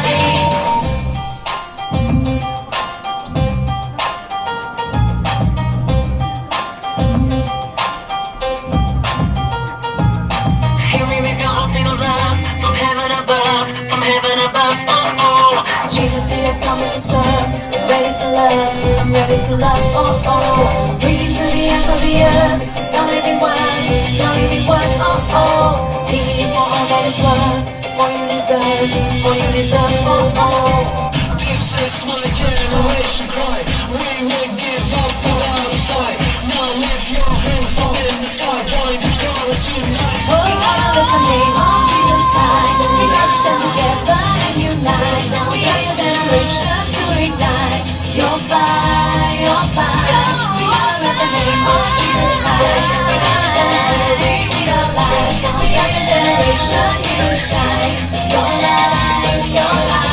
Hear me with your haunting of love from heaven above, from heaven above. Oh oh, Jesus, you have taught me to serve. I'm ready to love, I'm ready to love. Oh oh, reaching to the ends of the earth. Your living word, your living word. Oh oh, giving you for all that is worth. For you deserve, for you deserve. Oh oh. This is my generation cry. We won't give up without a fight. Now lift your hands up in the sky. Join this chorus unite. We gotta live the name of Jesus Christ. We gotta stand together and unite. We are your generation to ignite your fire, your fire. We gotta live the name of Jesus Christ. We gotta stand the story with our lives. We are your generation here to shine. Your light, your light.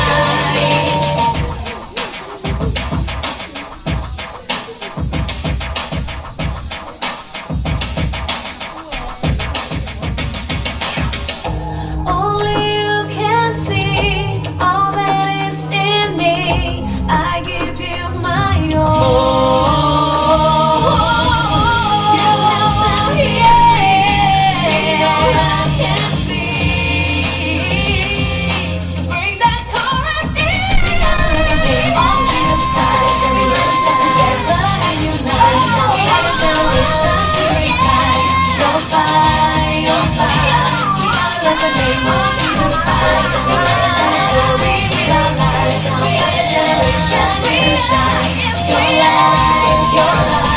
Only you can see all that is in me. I give you my all. You have said yes, all I can be. Bring that chorus in. We gotta live the name of Jesus Christ. We gotta stand together and unite. We are a generation to ignite your fire, your fire. We gotta live the name of Jesus Christ. We gotta share the story with our lives. We are a generation to shine your light, your light.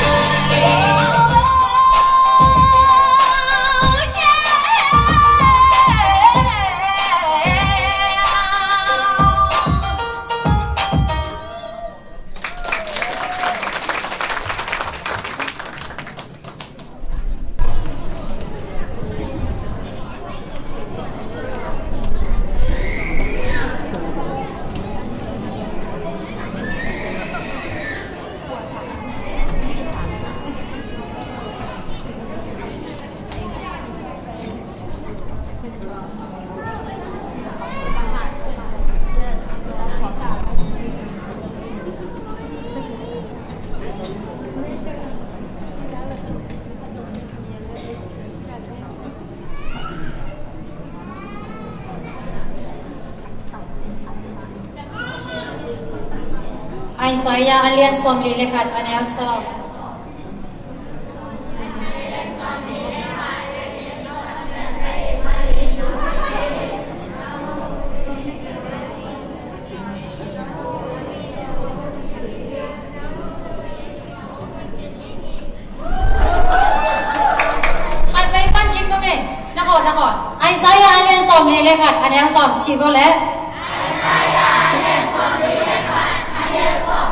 Isaiah alias som lilikat anel som. Nakon, nakon. Isaiah alias som lilikat anel som. Chigo le. Isaiah alias som lilikat anel som.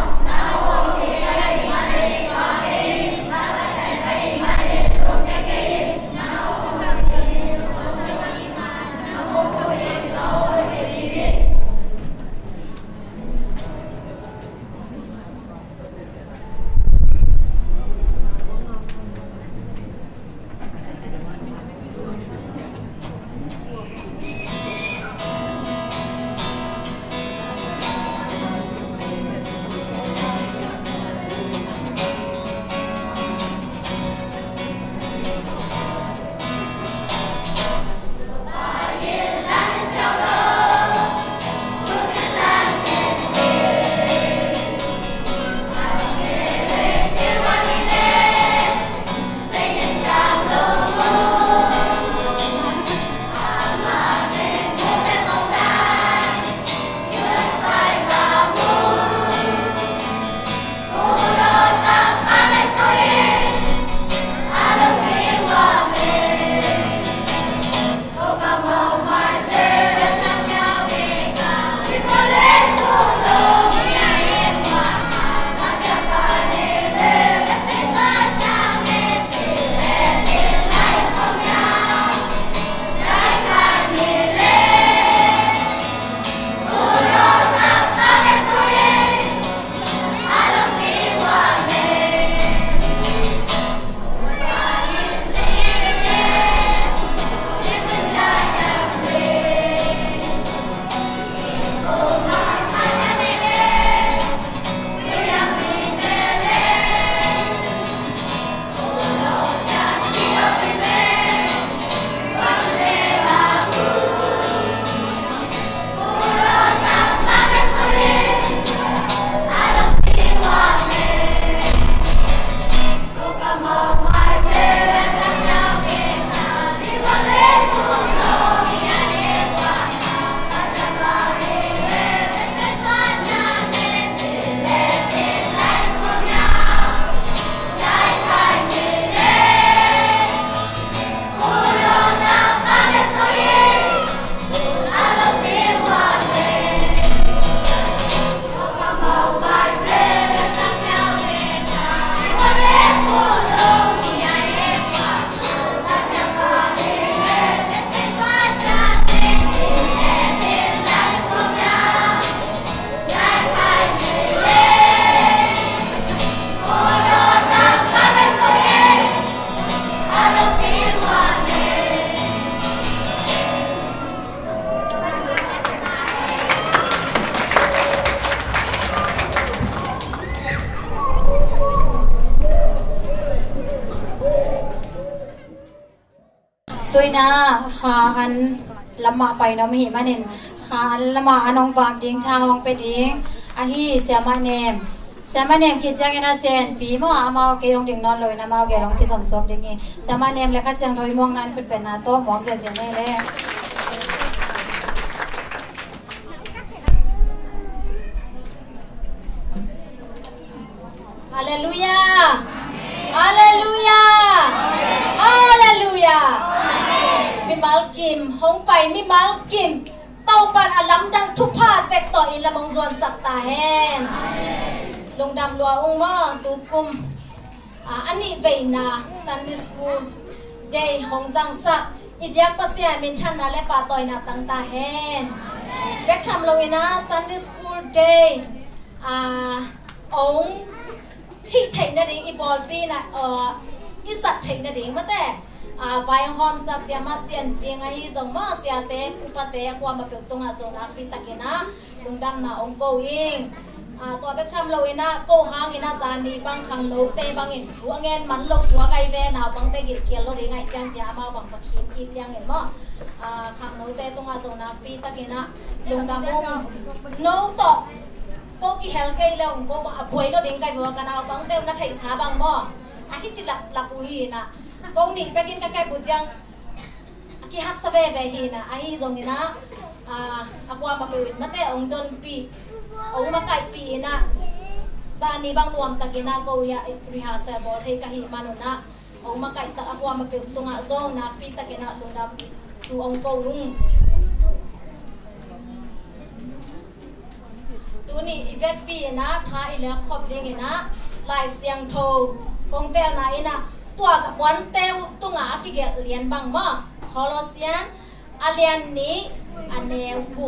Tôi na khá hắn lama pai na mi manin khá lama anong vang ding cha hong pe ding a hi sema nem sema nem ki chang ina sen pi mo amao ke yong ding non loi na mau ke rong ki som sok ding ni sema nem le kha sang thoi mong nan phut pen na to mong se se ne le Hallelujah Hallelujah Hallelujah Mi malkim hong pai mi malkim tau pan alam dang thupa tek to ila bang zon sakta hen lung dam lua ung ma tu kum ani veina Sunday school day hong zang sa ibyak pasya min than na le pa toy na tang ta hen bek tham loina Sunday school day a ong hi thai na ding i bol pi na uh isat thai na ding ma te a vai hom sak sia ma sian jing a hi zong ma sia te upate kwa ma pe tonga zong na pi takena lungdam na ong ko ing a to bek tham loina ko hang ina zani bang khang no te bang in thu angen man lok suwa kai ve na bang te gil kial lo ri ngai chan ja ma bang pa khin ki liang en mo a khang no te tonga zong na pi takena lungdam ong no to ko ki hel kai lo ko a phoi lo ding kai bo kana bang te na thai sa bang mo a hi chi lap lap u hi na ko ni pe kin ka kai bu jang ki hak sa ve ve hi na a hi zong ni na a akwa ma pe win ma te ong don pi ong ma kai pi na sa ni bang nuam takina ko ya rehearsal bo thai ka hi manu na ong ma kai sa akwa ma pe tunga zo na pi takina lo na tu ong ko lung tu ni event pi na tha ile khop ding ina lai siang tho kong tel na ina tua ka bon teu tunga ki ge lian bang ma Kolosian alian ni aneu ku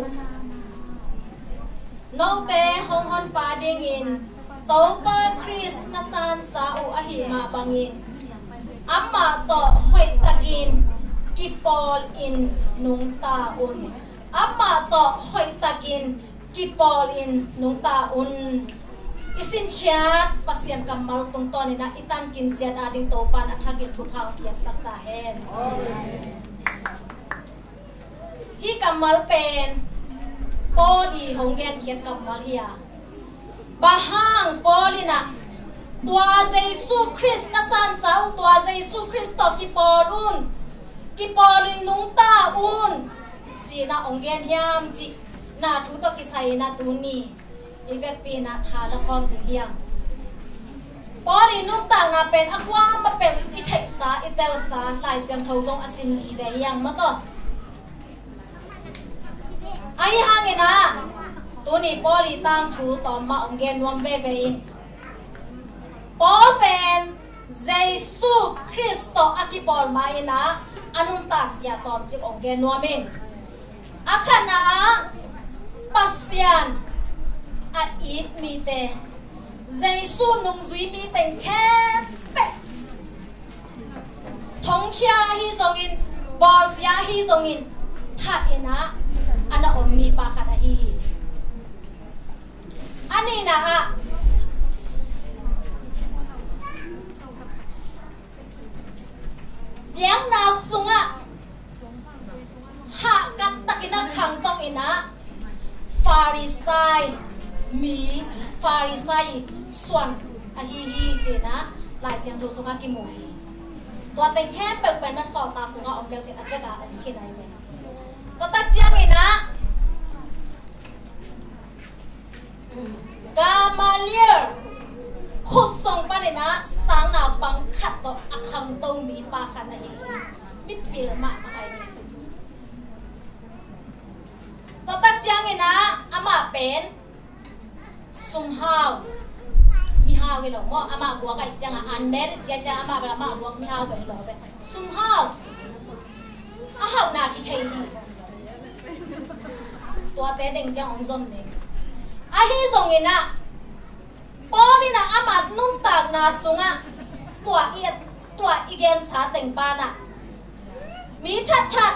no te hong hon pa ding in to pa Chris na san sa u ahi ma bangin amma to hoi takin ki pol in nung ta un amma to hoi takin ki pol in nung ta un isin khiat pasien kamal tung ton ina itan kin jet ading to pan athakin thu phau pia sakta hen hi kamal pen poli honggen khiat kamal hiya bahang polina tua Jesu Christ na san sau tua Jesu Christo ki polun ki polin nung ta un ji na onggen hiam ji na thu to ki sai na tu ni evek pi na tha la khom ti hiang poli nun ta na pen akwa ma pen i thai sa i tel sa lai siam tho jong asin hi ve hiang ma to ai hangena tu ni poli tang thu to ma onggen nuam ve ve in Paul pen Jesu Christo akipol ma ina anun tak sia tom chip onggen nuamin akhana pasian at it mi te Jesu nung zui mi ten khe pe thong khia hi zongin bol sia hi zongin that ina ana om mi pa khana hi hi ani na a yang na sunga ha kat takina khang tong ina Pharisai mi Pharisai swan a hi hi chena lai siang do sunga ki mo hi to teng khe pe pe na so ta sunga om leo chen atwa ka om khinai me to tak chiang ina Gamaliel khosong panena sang na pang khat to akham tong mi pa khat a hi mi pil ma ma ai ni to tak chiang ina ama pen sum hao mi hao ke lo mo ama gua kai chang an mer chia cha ama ba ma gua mi hao ke lo be sum hao a hao na ki chei hi to te ding chang ong som ne a hi song ina polina ama nun tak na sunga tua iet tua igen sa teng pa na mi that that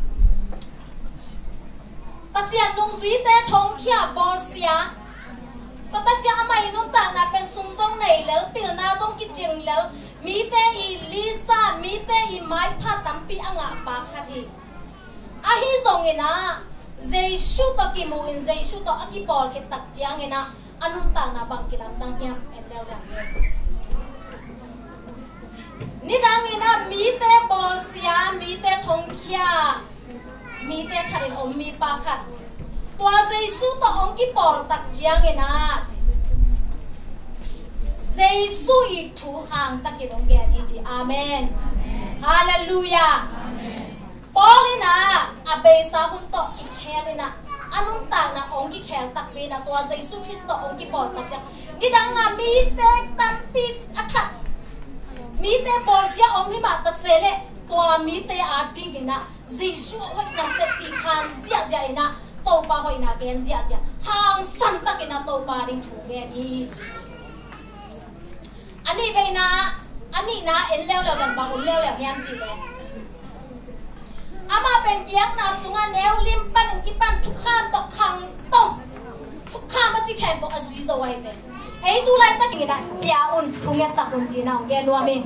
pasian nung zui te thong khia bol sia to ta cha mai nun tak na pen sum song nei lel pil na song ki ching lel mi te i Lisa mi te i mai pha tam pi anga pa khathi a hi song ina Jesu to ki mu in Jesu to aki pol ki tak chiang ina anun ta na bang kilam dang hiam en leo la ni dang ina mi te bol sia mi te thong khia mi te tharin om mi pa khat tua Jesu to ong ki pol tak chiang ina Jesu i thu hang tak ki dong ge ni ji amen hallelujah amen polina abe sa hun to ki kherina anun ta na ong ki khel tak pe na tua Jesu Christo ong ki pol tak cha ni danga mi te tam pit atha mi te pol sia ong hi ma ta sele tua mi te a ting ina Jesu hoi na te ti khan sia ja ina to pa hoi na gen sia sia hang san tak ina to pa ring thu ge ni ani ve na ani na en leo leo lam bang leo leo hiam chi le ama pen piak na sunga neu lim pan ki pan thu kham to khang to thu kham ma chi khem bo azui zo wai pe ei tu lai ta ki da ya un thu nge sak un ji na ge no amen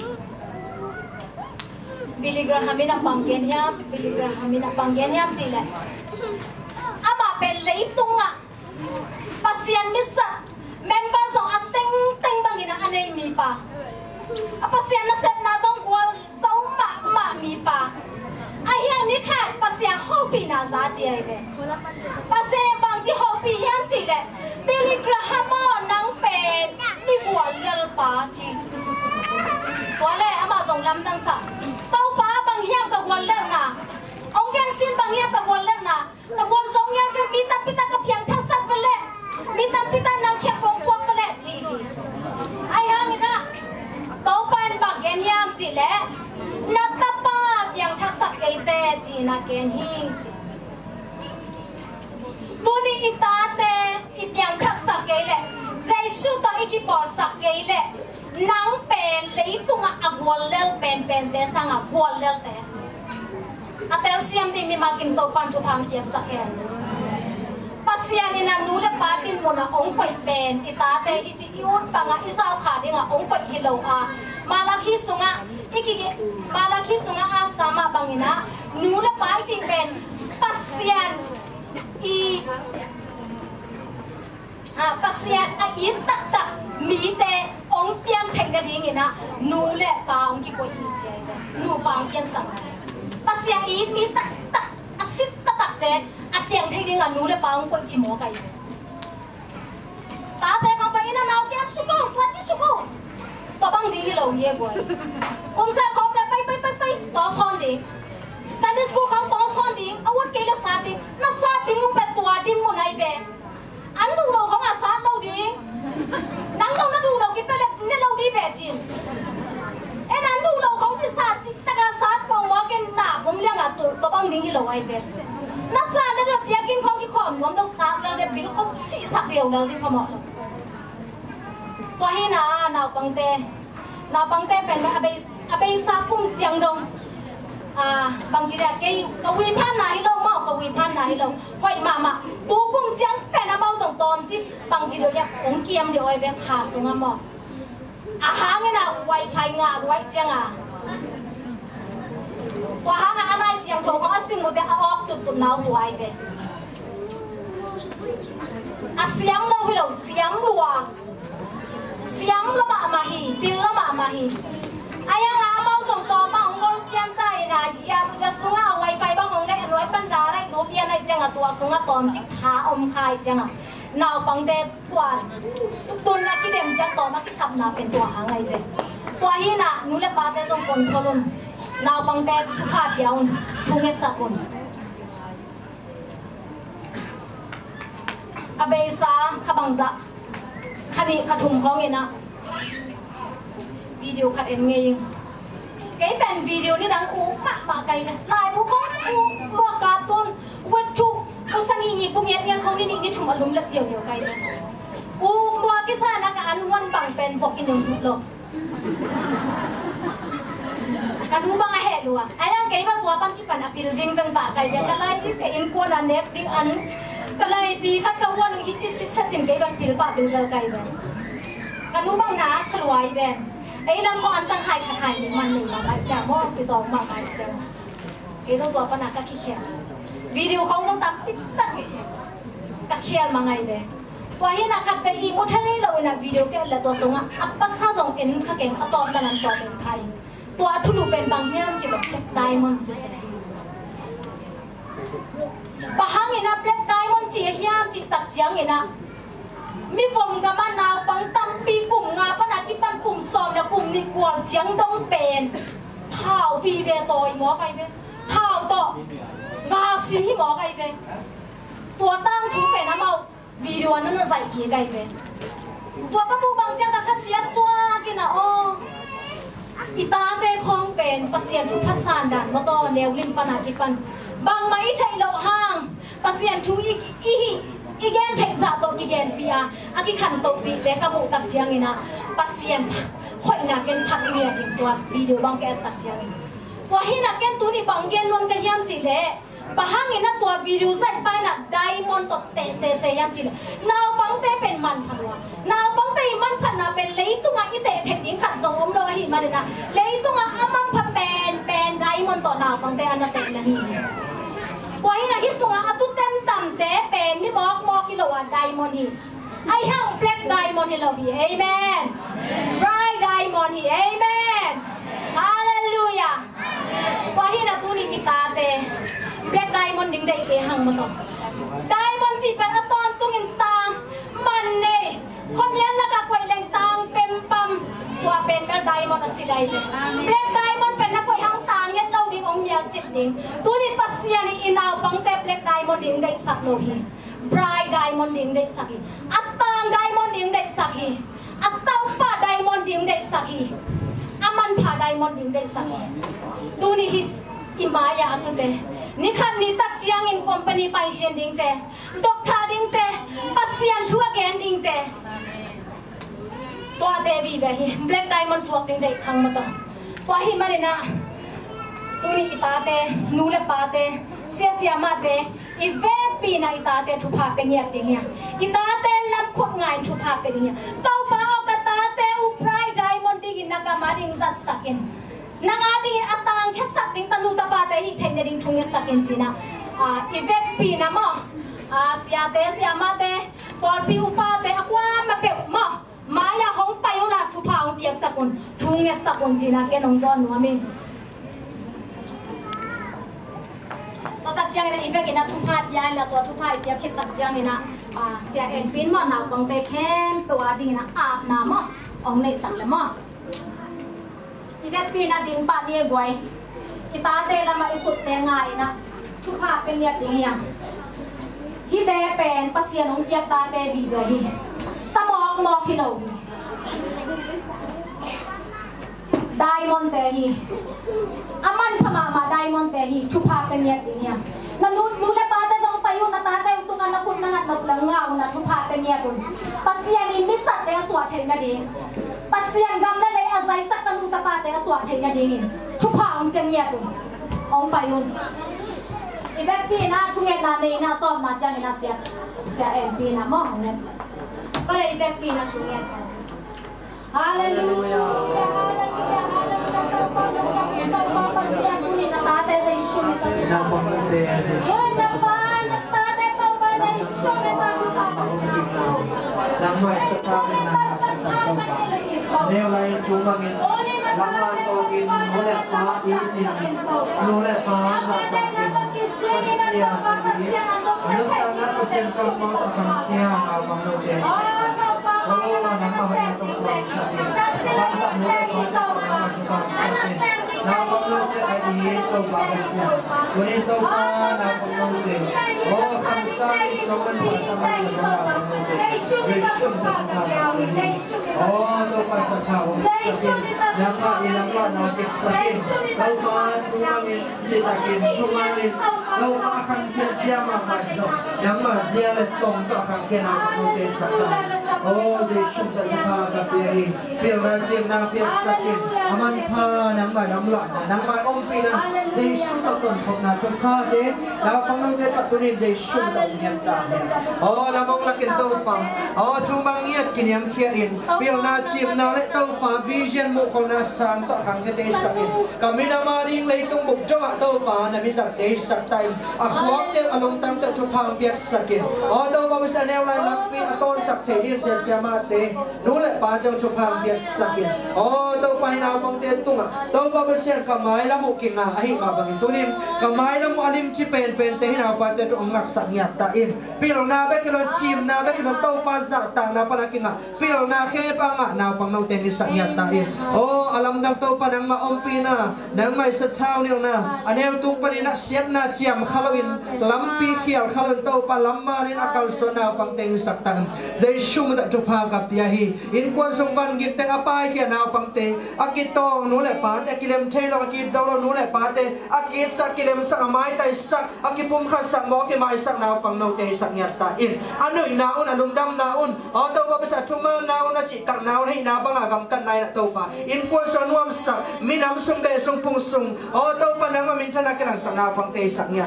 Billy Graham ina panggen hiam Billy Graham ina panggen hiam chi le ama pen lei tunga pasian misat member song ateng teng bangina anei mi pa pasian na sep na song kwal song ma ma mi pa ahian ni khat pasian hopi na za ji ai be pasian bang ji hopi hian ji le Billy Graham nang pen ni kwal lal pa ji kwa le ama song lam dang sa tau pa bang hiam ka kwal le na ông gen xin bang hiam ka kwal le na ka kwal song ya ke mi ta pita ka phiang tha sat ba le mi ta pita nang khep kong kwak ba le ji ai ha mi na tau pan bang gen hiam ji le na ta pa phiang tha sat ke te ji na gen hing ji tu ni ita te i phiang tha sat ke le Jesu to i ki por sat ke le nang pen lấy tung a agwal lel pen pen te sang agwal lel te atel siam di mi malkim to pan chu phang kia sakhen pasian ina nule patin mona ong pai pen ita te ichi iut panga isau khadinga ong pai hilo a malaki sunga ikige malaki sunga a sama bangina nule pai chi pen pasian i a pasian a i tak tak mi te ong pian theng na ding ina nu le pa ong ki ko hi che nu pa ong pian sang pasian i mi tak tak asit tak tak te a tiang theng ding a nu le pa ong ko chi mo kai ta te ka pa ina naw kiam su ko twa chi su ko to bang ding lo ye boy om sa kom le pai pai pai pai to son ding Sunday school khang to son ding awat ke le sa ding na sa ding um pe twa din mo nai be an du lo khong a sa lo ding nang dong na du lo ki pe le ne lo di ve chin en an du lo khong chi sa chi ta ka sa pong mo ken na bom le nga tu to bang ding hi lo ai be na sa na de ya kin khong ki khom nom do sa le de bil khong si sak deu lo di khom mo to hi na na pang te na pang te pen a be a be sa pung chiang dong à bằng chỉ là cái cái quy pan này lâu mà cái quy pan này lâu hỏi mà mà tu cũng chẳng phải là bao giờ tóm chứ bằng chỉ được ya cũng kiêm được ai về hạ xuống à mà à hàng cái nào wifi ngà wifi chẳng à tua hàng là anh ai xiang thầu không xin một cái ốc tụt tụt nào của ai về à xiang lâu với lâu xiang luôn xiang lắm mà mà hi pin lắm mà mà hi ai ang bao giờ tóm mà không có kiên tay na yaจะsunga wifi bang hong le noi pan da lai no pian ai changa tua sunga tom chik tha om khai changa naw pang de tua tun na ki dem chang to ma ki sap na pen tua hang ai de tua hi na nu le pa te tong kon tholun naw pang de chu kha piaun chu nge sa kon abe sa khabang za khani khathum khong ina video khat en ngei cái bản video này đang uống mạ mạ cái này lại bố con uống mua cá tôn quên chu ông sang nhị bố nhét nhét không đi đi đi chung mà lúng lật nhiều nhiều cái này uống mua cái sao nó cả ăn one bằng pen bọc cái đường lột cả đu bằng ai hết luôn ai đang cái bằng tua bằng cái bản apil ding bằng bạc cái này cái này cái in qua là nếp đi ăn cái này vì các câu quan cái chỉ sát chừng cái bằng pil bạc pil cái này cả đu bằng ná sờ loài về ấy làm con tăng hai khát hai những màn mình mà lại chả mua cái gió mà lại chả cái đó tua phần nào các kia video khôngต้องตัดปิดตัดcác kia mà ngày về tua hiện là khát về im một thế lâu là video cái là tua sống á áp bắt sao dòng cái những khát cái áp tóm là làm cho bên thay tua thu lụ bên bằng nhám chỉ là black diamond chứ sao bà hang này na black diamond chỉ hiam chỉ tập chiang này na mi vòng gam anh nào bằng tâm pi cùng ngà bắt nãy cái ban cùng sòm là cùng đi quảng chiang đông bền thảo vì về tôi mỏ cái về thảo to ngà xin hi mỏ cái về tua tăng thú về nó mau video nó nó dạy kia cái về tua các bu bằng chăng là khát xía xoa cái nào ô ita te khong pen pasien thu phasan dan mo to neu lim pana ki pan bang mai thai lo hang pasien thu i i igen thai za to ki gen pia aki khan to pi te ka mu tak chiang ina pasien hoi na ken phat ni ya kin to video bang ke tak chiang to hi na ken tu ni bang gen lom ka hiam chi le bahang ina to video sai pai na diamond to te se se yam chi le naw bang te pen man phanwa naw bang te man phan na pen lei tu ma i te the ding khat zong om lo hi ma na lei tu nga amam pha pen pen diamond to naw bang te ana te la hi to hi na hi sunga atu tem tam te pen mi bok mo ki lo wa diamond hi ไอ้ห้างแบล็กไดมอนด์ให้เราฮีเอเมนไบรท์ไดมอนด์ฮีเอเมนฮาเลลูยาว่าฮีน่ะตัวนี้กิตาเตแบล็กไดมอนด์ดิ่งได้เกหังมาต่อไดมอนด์จีเป็นอัตอนตุงินตางมันเน่คนยันละกับควยแรงตางเป็มปั๊มตัวเป็นแบล็กไดมอนด์สิได้เลยแบล็กไดมอนด์เป็นนักควยห้างตางยันเราดิ่งองเมียจิตดิ่งตัวนี้ปัสยานี่อินาวปังเตแบล็กไดมอนด์ดิ่งได้สักโลฮีไบรท์ไดมอนด์ดิ่งได้สักฮีอัตตางไดมอนด์ดิ่งได้สักฮีอัตตาฟ้าไดมอนด์ดิ่งได้สักฮีอามันพาไดมอนด์ดิ่งได้สักฮีตัวนี้ฮิสอิมายาตุเตนี่ขันนี่ตักเจียงอินคอมพานีไปเชียนดิ่งเตด็อกเตอร์ดิ่งเตปัสยานชัวแกนดิ่งเตตัวเตวีเบฮีแบล็กไดมอนด์สวกดิ่งได้ขังมาต่อตัวฮิมาเลยนะตัวนี้อิตาเตนูเลปาเตเสียเสียมาเตอีเวปีนะอิตาเตทุพาเป็นเนี่ยเป็นเนี่ยอิตาเตลำขุดง่ายทุพาเป็นเนี่ยเต้าป้าเอากระตาเตอุปไรไดมอนด์ดิ่งนักการมาดิ่งจัดสักกินนักอาดิ่งอัตตังแค่สักดิ่งตนุตาปาเตหิเทนดิ่งทุ่งสักกินจีน่ะอ่าอีเวปีนะมั้งอ่าเสียเตเสียมาเตปอลปีอุปาเตอความาเปะมั้งมายาห้องไปอยู่นะทุพาองเปียกสักคนทุ่งสักคนจีน่ะแกน้องจอนนัวมิตัวตักจังนี่อีเวกินะทุพาดยายแล้วตัวทุพาเดียคิดตักจังนี่นะอ่าเสียเอ็นปินมั้งนักบังเตแค่ตัวดิ่งนะอาบน้ำมั้งองในสักเลยมั้งอีเวปีนะดิ่งปานี่บวยอีตาเตละมาอีกุดเตง่ายนะทุพาเป็นเรียกดิ่งยังฮิเดเป็นปัสยานองเดียตาเตบีเบฮีตะมอกมอกฮิโลไดมอนด์เตฮีอามันพม่ามาไดมอนด์เตฮีทุพาเป็นเรียกดิ่งยังนั่นนู้นนู้นเลยป้าเตต้องไปอยู่นะตาเตตุงันนักกุดนักนักลังเงานะทุพาเป็นเรียกคุณปัสยานี่มิสัตเตสวัสดิ์เห็นนะดิ่งปัสยานกำนั่นเลยอาศัยสักตันตุตาปาเตสวัสดิ์เห็นนะดิ่งทุพาองเป็นเรียกคุณองไปอยู่อีเวปีนะทุกอย่างนานี่นะต้อมนะจังนะเสียเสียเอ็มปีนะมองเนี่ยก็เลยอีเวปีนะทุกอย่างฮาเลลูยาฮาเลลูยาฮาเลลูยาต้อมต้อมต้อมต้อมต้อมเสียคุณนี่นะตาเตจะชุ่มตาจะชุ่มเฮ้ยนะฟ้านะตาเตต้อมไปจะชุ่มตาดูฟ้าหลังหน่อยสตาร์เป็นนางสตาร์ต้องการเดี๋ยวไรชูมาเงินหลังวันโตกินนู้นแหละป้าอีกินนู้นแหละป้าสักตังกินปัสเซียดีอันนั้นตอนนั้นก็เซ็นสัญญาต่อปัสเซียเอาบังโนเดชโอ้เราหนังมาให้ตรงกลางสักทีบ้านตักนู้นแหละป้าต้องมาสตาร์สักทีเราบังโนเดชไอ้ดีตัวปัสเซียวันนี้ตัวป้าเราบังโนเดชโอ้คำสั่งสมบูรณ์สมบูรณ์เราบังโนเดชOh, tu pasal tahu. Yang kau yang kau nak sakit, kau kau cuma ni sakit, cuma ni kau akan siap masuk. Yang masih ada tong tu akan kena kau sakit. Oh, di syurga kita kapiri, pilih jim nak pilih sakit. Aman pa nama nama nama om pina di syurga tu kau nak cakap deh. Kalau kau nak dekat tu ni di syurga yang kau. Oh, nama orang kita apa? Oh, cuma ni kini yang kiain. Pilih jim nak letak apa vision mu kau nak sang tu akan kita sakit. Kami nama ring leitung buk jawab tu apa nak bisa desak time. Aku waktu alung tam tu cuma biar sakit. Oh, tu apa bisa nel lain lagi atau sakit dia siapa deh. Nulah pada cuma biar sakit. Oh, tu apa yang abang dia tu mah. Tu apa bisa kamai lah mungkin ah. Ahi abang itu ni kamai lah mu alim cipen pen teh ni apa tu ongak sakit tain. Pilih nabe kalau cim nabe kalau tu pasal tang napa nak kena. Pilih nak kepa mak na pang nau teh ni sakit tain. Oh, alam dah tu panang ma ompi na, nang mai setau ni na. Ane tu pani nak siap na ciam kalawin lampi kial kalawin tu pa lama ni akal sona pang teh ni saktan. Dari syum tak coba kapiahi. In kuan sumban kita apa kia na pang teh. Akit tong nolak pa teh kilem celo akit jauh nolak pa teh. Akit sak kilem sak mai tai sak. Akit pum khas sak mau ke mai sak na pang nau teh sak nyata in. Anu inaun anum dam naun. Oh tu apa bisa cuma naun na cik tak naun hei na bang agam kan nai nak tahu pa. In kuan sonuam sak minam sung be sung pung sung. Oh tu pa nama minta nak kenang sak na pang teh sak nyata.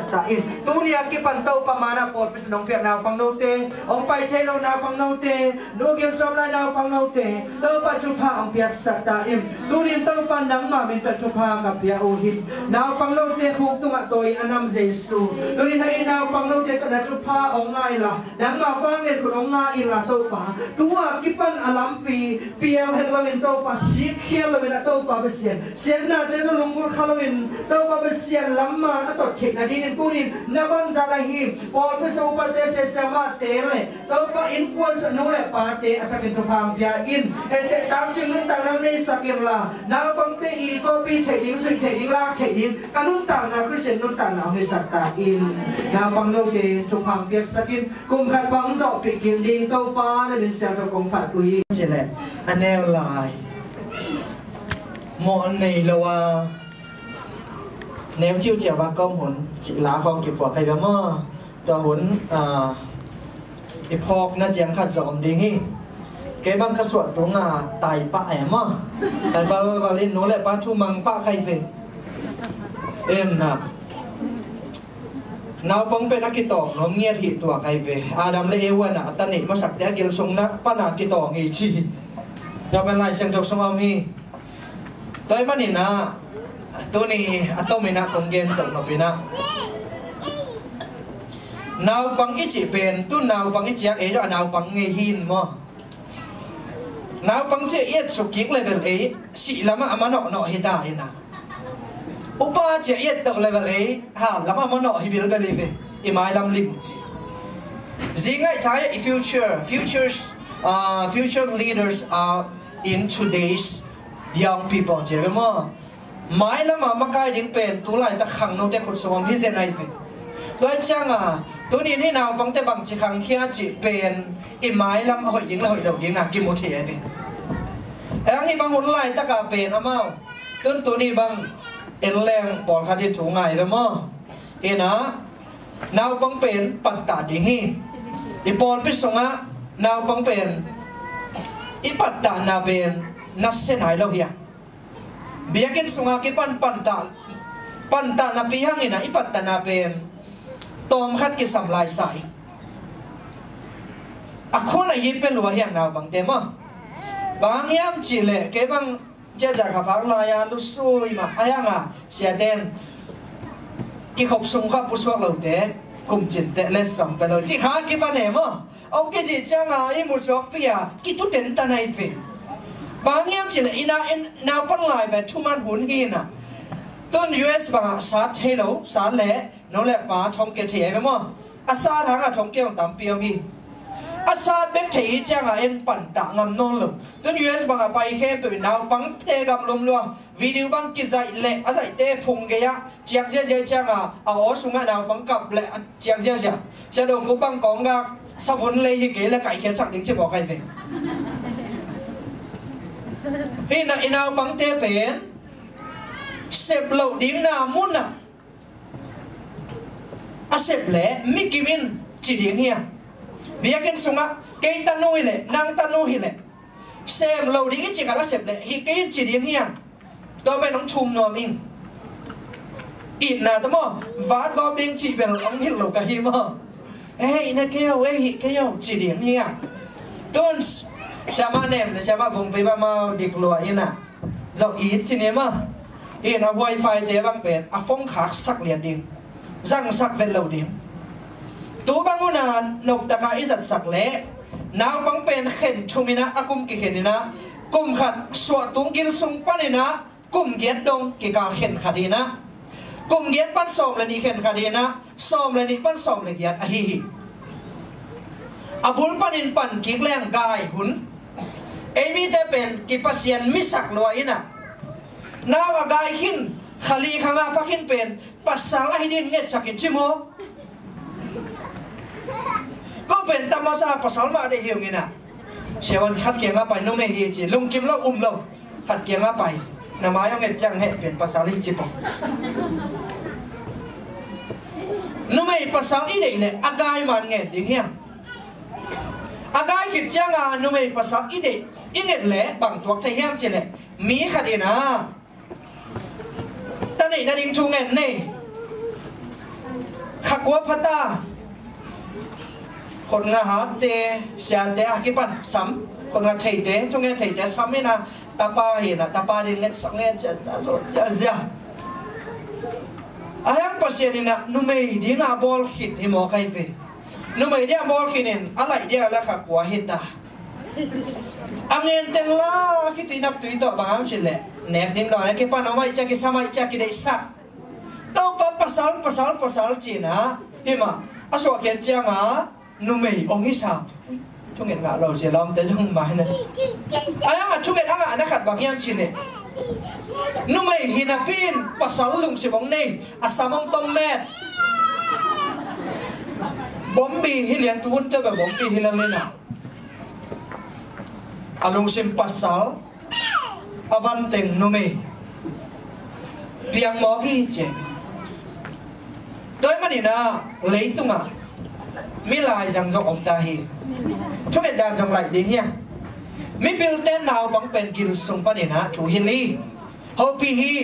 ta in tu nia ki pan tau pamana pot pis nong piak naw pang no te ong pai che lo naw pang no te nu gem som la naw pang no te tau pa chu pha ong piak sat ta in tu rin tau pan dang ma min ta chu pha ka pia o hin naw pang no te khuk tu ma toi anam jesu tu rin hai naw pang no te ka na chu pha ong ngai la dang ma fang ne ku ong ngai la so pa tu a ki pan alam pi piang het lo in tau pa sik khial lo in tau pa besien sen na te lo lung khalo in tau pa besien lam ma na to thik na din tu rin na ban za la hi por pe so pa te se sa ma te le tau pa in kwon sa no le pa te a takin chu phang pia in te te tam ching nun ta nang nei sakin la na pang pe i ko pi thai ding sui thai ding la thai ding ka nun ta na christian nun ta na he sat ta in na pang no te chu phang pia sakin kum khat bang zo pi kin ding tau pa na bin sa to kong phat kui che le anel lai mo nei lo wa nếu chiêu chiều ba công hồn chị lá không kịp của cây bấm mơ tờ hồn à thì phọc nó chém khát dòm đi hi cái băng cá sụa tú ngà tài bạ em mà tài ba ba lên nó lại ba thu măng bạ khay về em nè nào băng pe na kí tỏ nó nghe thì tua khay về Adam lấy ewan à ta nị mà sặc đĩa kia sung na pa na kí tỏ nghỉ chi cho bên lại xem cho sung âm hi tới mà nị na tu ni atau mina konggen tok no pina naw pang ichi pen tu naw pang ichi ak e jo naw pang nge hin mo naw pang che yet su kik level e si lama amano no hita ina upa che yet tok level e ha lama amano hi bil believe i mai lam lim chi zingai thai future futures uh future leaders are in today's young people che mo mai lama makai ding pen tu lai ta khang no te khut som hi zen ai fi doi chang à tu ni ni nào bang te bang chi khang khia chi pen i mai lam hoi ding la hoi dau ding na ki mo the ai fi ang hi bang hun lai ta ka pen amao tun tu ni bang en leng pol kha ti thu ngai ve mo ina nào bang pen pat ta ding hi i pol pi songa nào bang pen i pat ta na pen na se nai lo hia biakin sunga ki pan panta panta na pihang ina ipat na pen tom khat ki samlai sai akhona yi pe lo hiang naw bang te mo bang yam chi le ke bang ja ja kha bang la ya lu sui ma ayanga sia ten ki khop sung kha pu swak lo te kum chin te le sam pe lo chi kha ki pa ne mo ong ki ji changa i mu swak pia ki tu ten ta nai fe bang yam chỉ là ina in nào bắt lại về thu man huấn hi na tôn u ét bằng sát hello sát lẽ nó lại ba thong kết thế phải không à sát hàng à thong kết tam piam hi à sát bếp thấy chăng à in bản tạ ngầm non lắm tôn u ét bằng bài khen tụi nào bằng tê gam lom luôn video bằng cái dạy lệ à dạy tê phùng cái á chiang dễ dễ chăng à à ó sung à nào bằng cặp lệ chiang dễ dễ cha đồng cũng bằng con ga sao huấn lệ thì cái là cái kia xác định chưa bỏ cái về hi na inaw bang te pen sep lo ding na mun na a sep le mikimin chi ding hia biakin sunga ke ta noi le nang ta noi le sem lo ding chi ka sep le hi ke chi ding hia to be nong chum no min in na ta mo wat go ding chi ben ong hil lo ka hi mo e na ke o e hi ke yo chi ding hia ton sama nem sama vùng pe ba mau dik lua ina zo ít chi ne ma ina wifi te bang pen a phong khak sak lian ding răng sak ven lo ding tu bang una nop ta ka izat sak le naw bang pen khen thumina akum ki khenina kum khat so tung gil sung panina kum giat dong ki ka khen khatina kum giat pan som le ni khen khatina som le ni pan som le giat a hi hi abul panin pan ki leng gai hun emi te pen ki pasien misak lo ina nawa gai hin khali khanga pakhin pen pasal a hidin nget sakin chimo ko pen tamasa pasal ma de hiu ngina sewan khat ke nga pai no me hi chi lung kim lo um lo khat ke nga pai na ma yo nget chang he pen pasal hi chipo no me pasal i de le agai man nget ding hiam agai kit chang a no me pasal i de inget le bằng thuốc thầy hiam chỉ lệ mí khát đi na ta này na đinh chung ngẹn này takwa phataคนงาหาเตเสียเตอากิปันซ้ำคนงาเทเตช่วงเงี้ยเทเตซ้ำไม่นะตาปาเห็นนะตาปาดิเงี้ยสองเงี้ยจะจะจะจะอายังปัสยานี่นะนุ่มไม่ดีนะบอลหิดที่หมอใครเฟนุ่มไม่ดีบอลหิดเนี่ยอะไรเดียวแล้วขับหัวหิดตาอังเงินเต็มล้าคิดตีนับตุยต่อบางสิ่งแหละเน็ตดิ้งดอยแล้วกิปันเอาไว้จะกิสามัยจะกิได้สักตัวปั๊บภาษาภาษาภาษาจีนนะเห็นไหมอาสวะเขียนเจียงอ่ะนุ่มไม่องค์ที่สามช่วงเงินงาเราเสียล้อมแต่ช่วงมาเนี่ยอายังอ่ะช่วงเงินอ่ะนักขัดบางอย่างชิ้นเนี่ยนุ่มไม่หินาปินภาษาลุงสิบองนี่อาสามองตองแม่บอมบี้ฮิเลียนทุนเจ้าแบบบอมบี้ฮิเลนเลยนะอาลุงสิมภาษาอาวันเต็งนุ่มไม่เพียงมอฮีเจโดยมันนี่นะเลยตุงอ่ะมีลายจังจงอมตาฮีทุกเอ็ดดานจงไหลดีเฮียมีบิลเต้นนาวบังเป็นกิลสุงปะนี่นะถูฮิลีเฮาปีฮี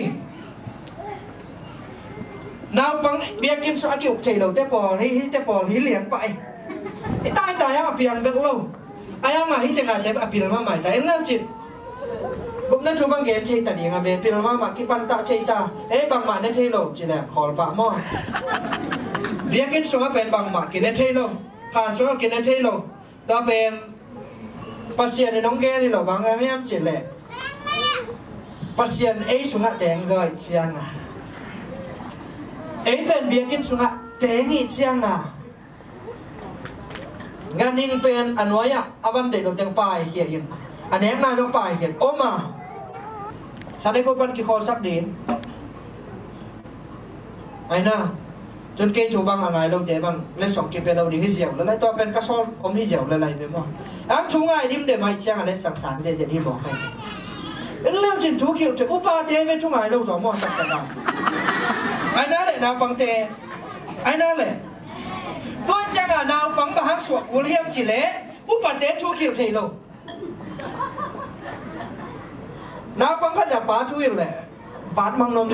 นาวบังเบียกินสุอากิอุกเจเราแต่ปอฮีแต่ปอฮีเหลียนไปไอ้ตายตายอ่ะเพียงกันเราไอ้ยังมาฮีจะงานเล็บอภิรมาใหม่แต่เอ็นเริ่มจิตบุกนั่นชูบังเกนเชยตัดยังไงเบพิรมามากิปันตะเชยตาเอ๊ะบางมาเนี่ยเทโลจีแหละขอปะหม้อเบียกินสุอาเป็นบางมากินเนี่ยเทโลผ่านสุอากินเนี่ยเทโลตัวเป็นปัสยาในน้องแกที่เราบางไงไม่ยอมจิตแหละปัสยาเอ้สุอาแดงจะเชียงอ่ะเอ้เป็นเบียกินสุอาแดงอีเชียงอ่ะงานนี้เป็นอันน้อยอ่ะอวันเด็กเราจังไปเขียนอันนี้นายต้องไปเขียนโอ้มาฉันได้พูดวันกี่ข้อสักดีไอ้น่าจนเกจูบางอะไรเราเจ๊บางเล่นสองเกมเป็นเราดีที่เสียวแล้วแล้วตัวเป็นกระสอบอมที่เสียวอะไรไปมั้งอ่ะช่วงไงดิมเดี๋ยวมาเชียงอะไรสังสารเสียเสียที่บอกใครเป็นเรื่องจริงทุกเกี่ยวจะอุปาเทไปช่วงไงเราสองมอตัดกันได้ไอ้นั่นแหละนาวปังเตไอ้นั่นแหละตัวเจ้าอ่ะนาวปังบะฮักสวกหัวเลี้ยมจิเล่อุปาเททุกเกี่ยวเทโลนาวปังก็จะปาทุยแหละปาดมังนม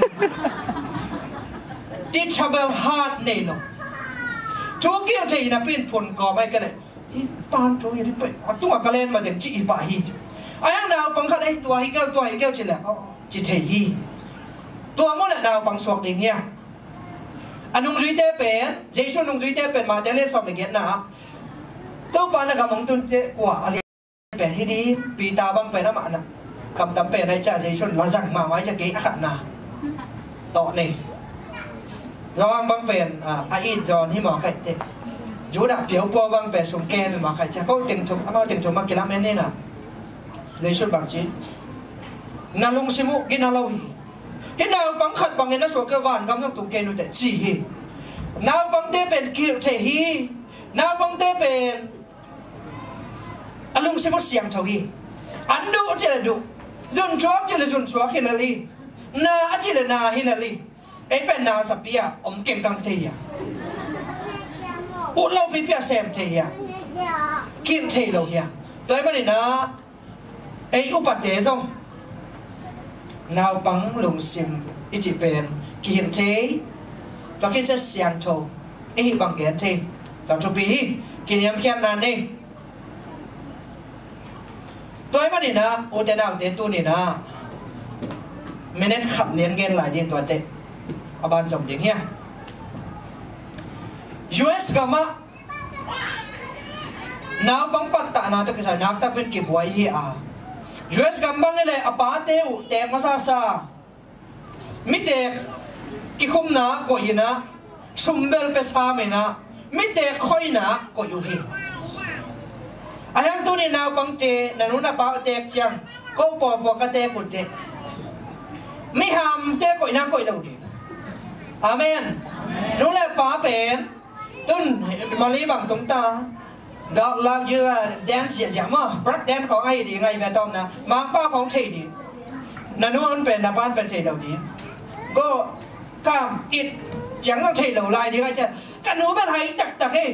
ที่ชาวบ้านฮาร์ดเนี่ยน้องทุกเกี่ยวที่นับเป็นผลก่อไม่กันเลยฮิปานทุยที่ไปตัวกระเลนมาถึงจีบาฮีไอ้ยังนาวปังก็ได้ตัวฮิเกลตัวฮิเกลจิแหละจิเทฮีตัวมั่วนาวปังสวกดิ่งเฮียอันนุ่งจุยเตเป็นเจสุนุ่งจุยเตเป็นมาเตเลสอบเด็กนะตัวปานะกำมังตุนเจกว่าอะไรเป็นที่ดีปีตาบังเป็นน้ำมันนะคำตำเป็นในจ่าเจสุนละจังมาไว้จะเกะขัดนาต่อเนี่ยระวังบังเป็นอ่าอีจอนที่หมอไข่เตะยูดับเดี๋ยวปัวบังเป็นสมแกนหมอไข่จะเขาเต็งชมเอาเต็งชมมากินน้ำเม่นนี่นะเจสุนบังจีนาลุงซิมุกินนาลาวีที่นาวบังขัดบังเงินนัสวกวานกำลังตุกเกนุเตจีฮีนาวบังเตเป็นกิลเทฮีนาวบังเตเป็นอลุงซิมุเสียงทวีอันดูเจริญดูจุนชัวเจริญจุนชัวฮิลลีนาเจริญนาฮิลลีเอ็งเป็นนาสเปียอมเก่งกังเทียอุลเราพิพิธเซมเทียกินเทียเราเฮียตัวมันนี่นะไออุปเตซงนาวปังลุงซิมอิจิเป็นกินเทียตัวกินเสียเสียงโตไอบังเกนเทียตัวทุบีกินยำเขียนนานนี่ตัวมันนี่นะโอเตนาเตตัวนี่นะไม่เน้นขัดเลี้ยงเกนหลายเดือนตัวเตอาบานสมดิ่งเฮีย ยู เอส กามาน้าวบังปัตตานาตะกิจนักตะเป็นกิบไว้เฮีย ยู เอส กาบังเลยอาปาเตอุเตมาซาซามิเตกิคุมนาก็ยินะสุมเบลเปสามินะมิเตคอยนาก็อยู่เฮียอายังตัวนี้นาวบังเตนันุนาปาเตกเชียงก็ปอปอกเตกุเตไม่หามเตก็อินังก็อิเราดีอาเมนนู้นแหละป้าเป็นตุนมาลีบังตรงตา God love you แดนเสียจังมั้งบรัดแดนของไอ้ดีไงแม่ต้อมนะมาป้าของเทดีนั่นนู้นเป็นนับบ้านเป็นเทเราดีก็ข้ามอิดจังต้องเทเราลายดีไงจะกันหนูเป็นไห้ตักตักเฮ้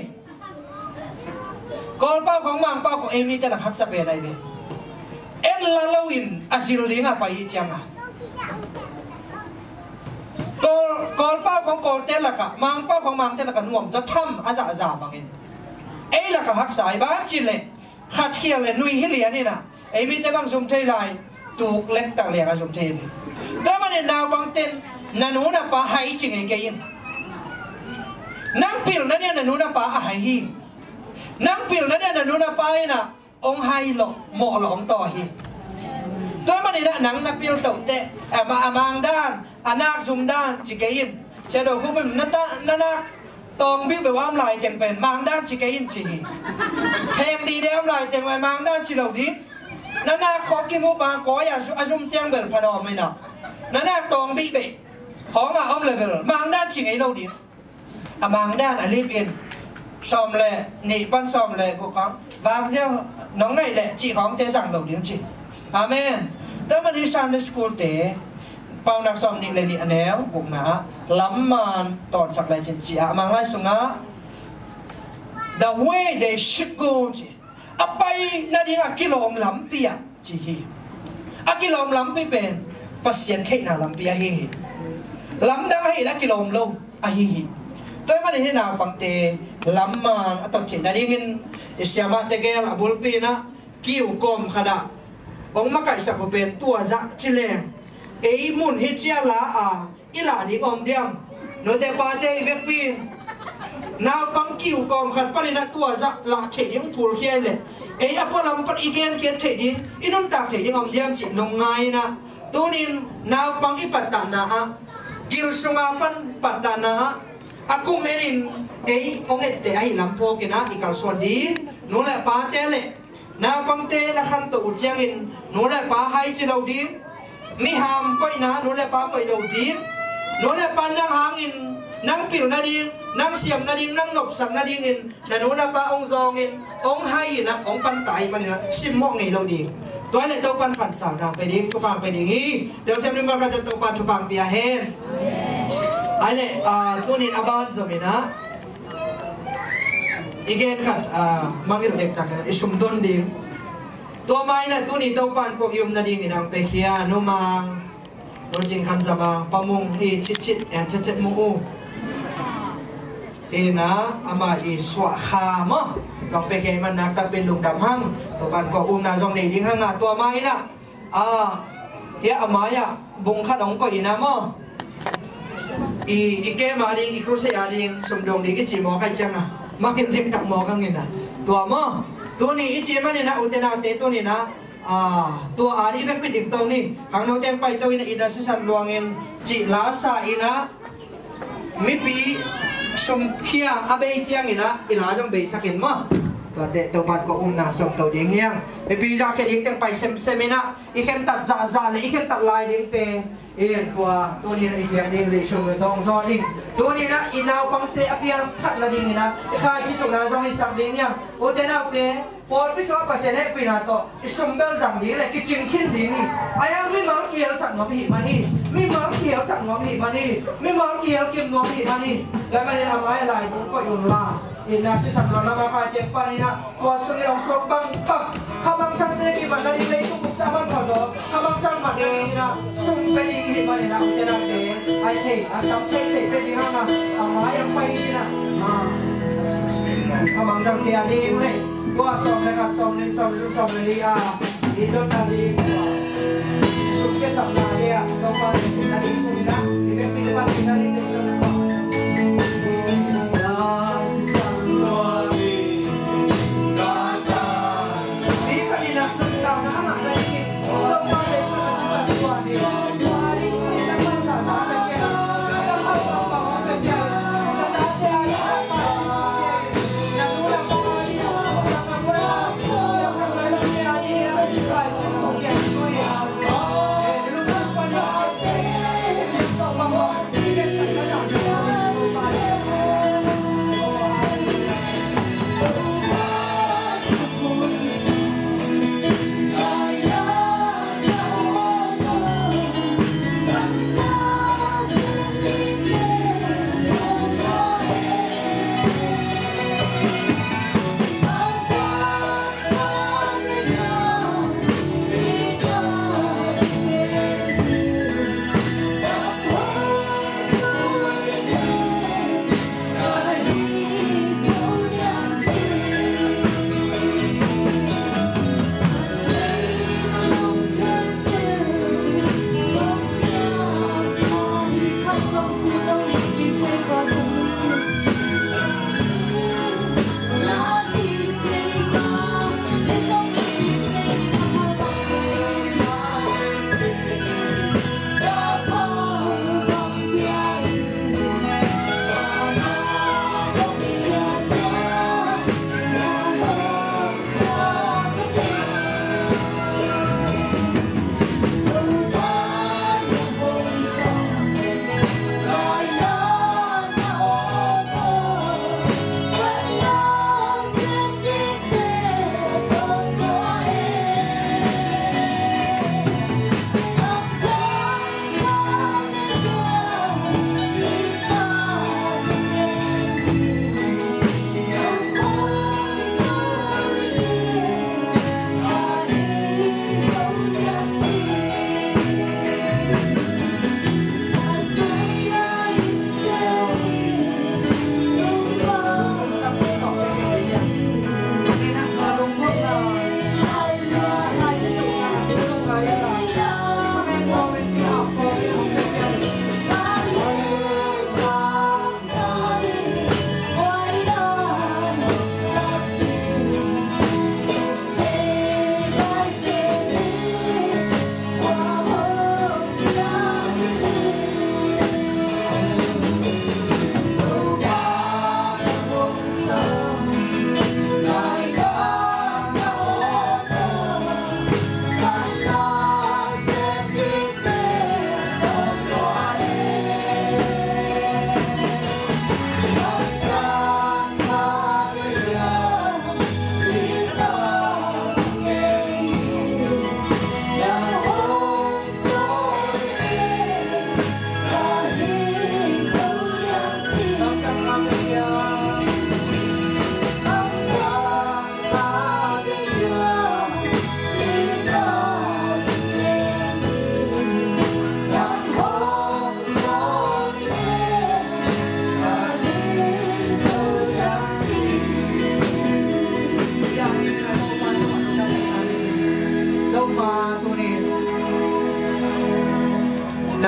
ก่อนป้าของมังป้าของเอมี่จะหนักฮักสเปนอะไรดีเอ็นลาลาวินอาซิโรดีงาไปจังอ่ะ kol kol paของkol te la ka mang paของmang te la ka nuam za tham aza aza bangin ei la ka hak sai ba chi le khat khial le nui hi lia ni na ei mi te bang zum thei lai tuk lek tak le ka zum thei ni to ma ne naw bang ten na nu na pa hai chi ngai ke yin nang pil na dia na nu na pa a hai hi nang pil na dia na nu na pa na ong hai lo mo lo ong to hiตัวมันนี่นะหนังนับพิลตกเตะมาอามางด้านอนาคซุมด้านจิเกยินเชดคู่เป็นนัดนัดนักตองบิ้วไปว่ามลายเต็มเป็นมางด้านจิเกยินจีเพลงดีเดียมลายเต็มไปมางด้านจิเหล่านี้นัดนักขอกิมูบางก้อยอาซุมเจียงเบลพดอมไม่หนักนัดนักตองบิ้วไปของอาอมเลยเบลมางด้านจิเกยินเหล่านี้อามางด้านอันรีบอินซ้อมเลยนี่ปั้นซ้อมเลยพวกเขาวางเสี้ยวน้องไงแหละจีของเทสั่งเหล่านี้จีอาเมนแต่มันที่ซันเดย์สกูลเตะเป่านักซ้อมนี่เลยนี่อันเดียวบุกนะล้ำมันตอนสักเลยจริงจีอามังไล่สุงะ the way they should go จีอะไปนั่นเองอะกิโลมล้ำปีอะจีฮีอะกิโลมล้ำปีเป็นปัสเซียนเทน่าล้ำปีอะฮีล้ำดังฮีและกิโลมโลอะฮีแต่มันที่น่าปังเตะล้ำมันอะต้องเทนั่นเองอิสยามาเตเกลอะบุลปีนะกิ้วกลมขนาดองมาไก่สักเป็นตัวจักจิเลงเอ้ยมุนฮิจิอาลาอาอิลาดิอมเดียมโนเตปาเตอีเวปีนนาวปังกิวกองขันปนินัตัวจักลาเทดิงพูลเคียนเลยเอ้ยอพอลำปัดอีเกนเคียนเทดิงอินุนตักเทดิงอมเดียมจินงไงนะตัวนินนาวปังอิปัตตานะกิลสุงาปันปัตตานะอากุเมนินเอ้ยองเอตเตไอลำโพกินะอีกาสวัสดีนู่นแหละปาเตเลยนาบังเตนะขันตุเจียงอินนู่นแหละป้าให้จีเราดีมีหามก็อินะนู่นแหละป้าก็เราดีนู่นแหละป้านั่งหางอินนั่งปิวนาดิงนั่งเสียมนาดิงนั่งหนบสังนาดิงอินแต่นู่นแหละป้าองซองอินองให้นะองปันไตมันนะซิมมอกไงเราดีตัวนี้ตัวปันผันสาวนางไปดิ้งตัวปังไปดิ้งฮีเดี๋ยวเสียมนึงมันก็จะตัวปันตัวปังเปียเฮนไอ้เนี่ยตัวนี้อาบานสมินะอีกอย่างครับมังอิเล็กตักอิสุมต้นดิ่งตัวไม้น่ะตัวนี้ตัวปันก็ยุมนาดิ่งอีนังเปขี้ยนุมังตัวจริงขันสมังปะมุงอีชิดชิดแอนชิดชิดมูอูอีนะอามาอีสวะขามะต้องเปขี้มันนักตะเป็นลุงดำหั่งตัวปันก็อุ้มนาจงนี่ดิ่งหั่งอ่ะตัวไม้น่ะอ่าเฮียอามาอ่ะบุงขัดองก็อีนะมะอีอีแกมาดิ่งอีครูเสียดิ่งสมดงดิ่งอีจีหมอใครจังอ่ะมากินเล็กตักหมอกันเงินนะตัวมอตัวนี้อีจีมันนี่นะอุตนาเตตัวนี้นะอ่าตัวอาดีเฟกปิดิกตัวนี้หางน้องเต็มไปตัวนี้อีดัชสันลวงเงินจีลาซาอีนะมิปีสมเขียอาเบยเจียงอีนะอีลาจังเบยสักเงินมั้งตัวเด็กตัวบัดก็อุ้มนะสมตัวเดียงเฮียงมิปีจากแค่ดิ้งเต็มไปเซมเซมินะอีเข้มตัดซาซาเลยอีเข้มตัดลายดิ้งเตเอ็นตัวตัวนี้นะอีเดียดิ้งเลยชมเลยต้องซอดิ้งตัวนี้นะอีนาวปังเตอเปียงขัดละดิ้งนะข้าจิตตรงนั้นต้องมีสักดิ้งยังโอเดนาวเตพอพิสวาปัสเซเนปีนาโตอิสมเบลจังดิ้งเลยกิจิงขินดิ้งอายังไม่มังเขียวสักงอมหิมันนี่ไม่มังเขียวสักงอมหิมันนี่ไม่มังเขียวกิมงอมหิมันนี่แล้วมันจะทำอะไรผมก็ยุ่งละอินาสิสันเรามาพาเจ็บปานี่นะว่าสมัยองศบังปักข้าบังชันเตกิมันนี่เลยทุกสามันพอดข้าบังชันมันนี่นะสุ่มไปดิ้งหิมันนี่นะอุจจาระเตไอเทอันดับเตเตเตดิ้งนะอามายังไปนี่นะอ่าข้าบังชันเตดิ้งเลยว่าสมเลยครับสมเลยสมเลยสมเลยอ่ะอีโดนนาดีสุขแค่สัปดาห์เนี่ยต้องมาสินาดีสุดนะอีเป็นปีละปีนาดีเดียวนะ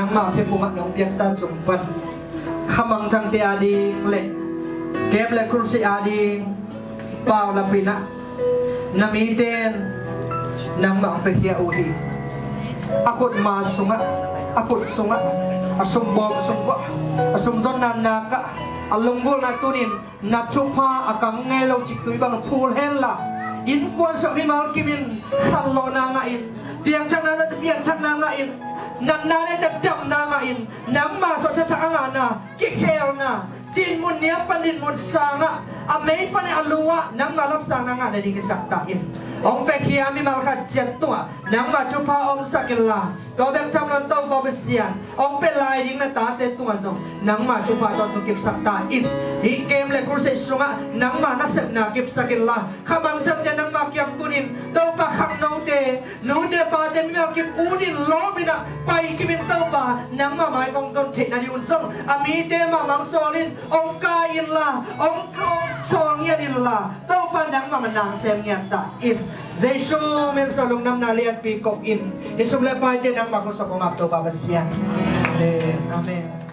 nang ma phe punga nong piak sa sumpan khamang chang te ading le kem le kursi ading pau la pina namiten nang ma pe hia uhi akut ma sunga akut sunga asum bom sumba asum don nan naka alunggul na tunin na chupa akang ngelo chitui bang phul hella in kwan sa mi mal kimin hallo na nga in tiang chang na tiang chang na nga in nan na ne tap tap na nga in nam ma so cha cha nga na ki khel na tin mun nia panin mun sanga amei pane alua nam ma lak sang na nga na di ki sakta in ong pe kia mi mal khat jet tua nam ma chupa om sakilla to bek cham non to bo besian ong pe lai ding na ta te tua so nam ma chupa to to kip sakta in hi kem le kurse sunga nam ma na sep na kip sakilla khamang cham ja nam ma kyam tunin to pa khang no te no te pa te mi kip unin lo bina pai kimin to pa nam ma mai kong ton the na di un song ami te ma mang solin ong ka in la ong ko song ya din la to pa nam ma manang sem nya ta in Jesu men solong nam na liat pikok in isum le pa te nam ma ko sa kumap to pa basian amen amen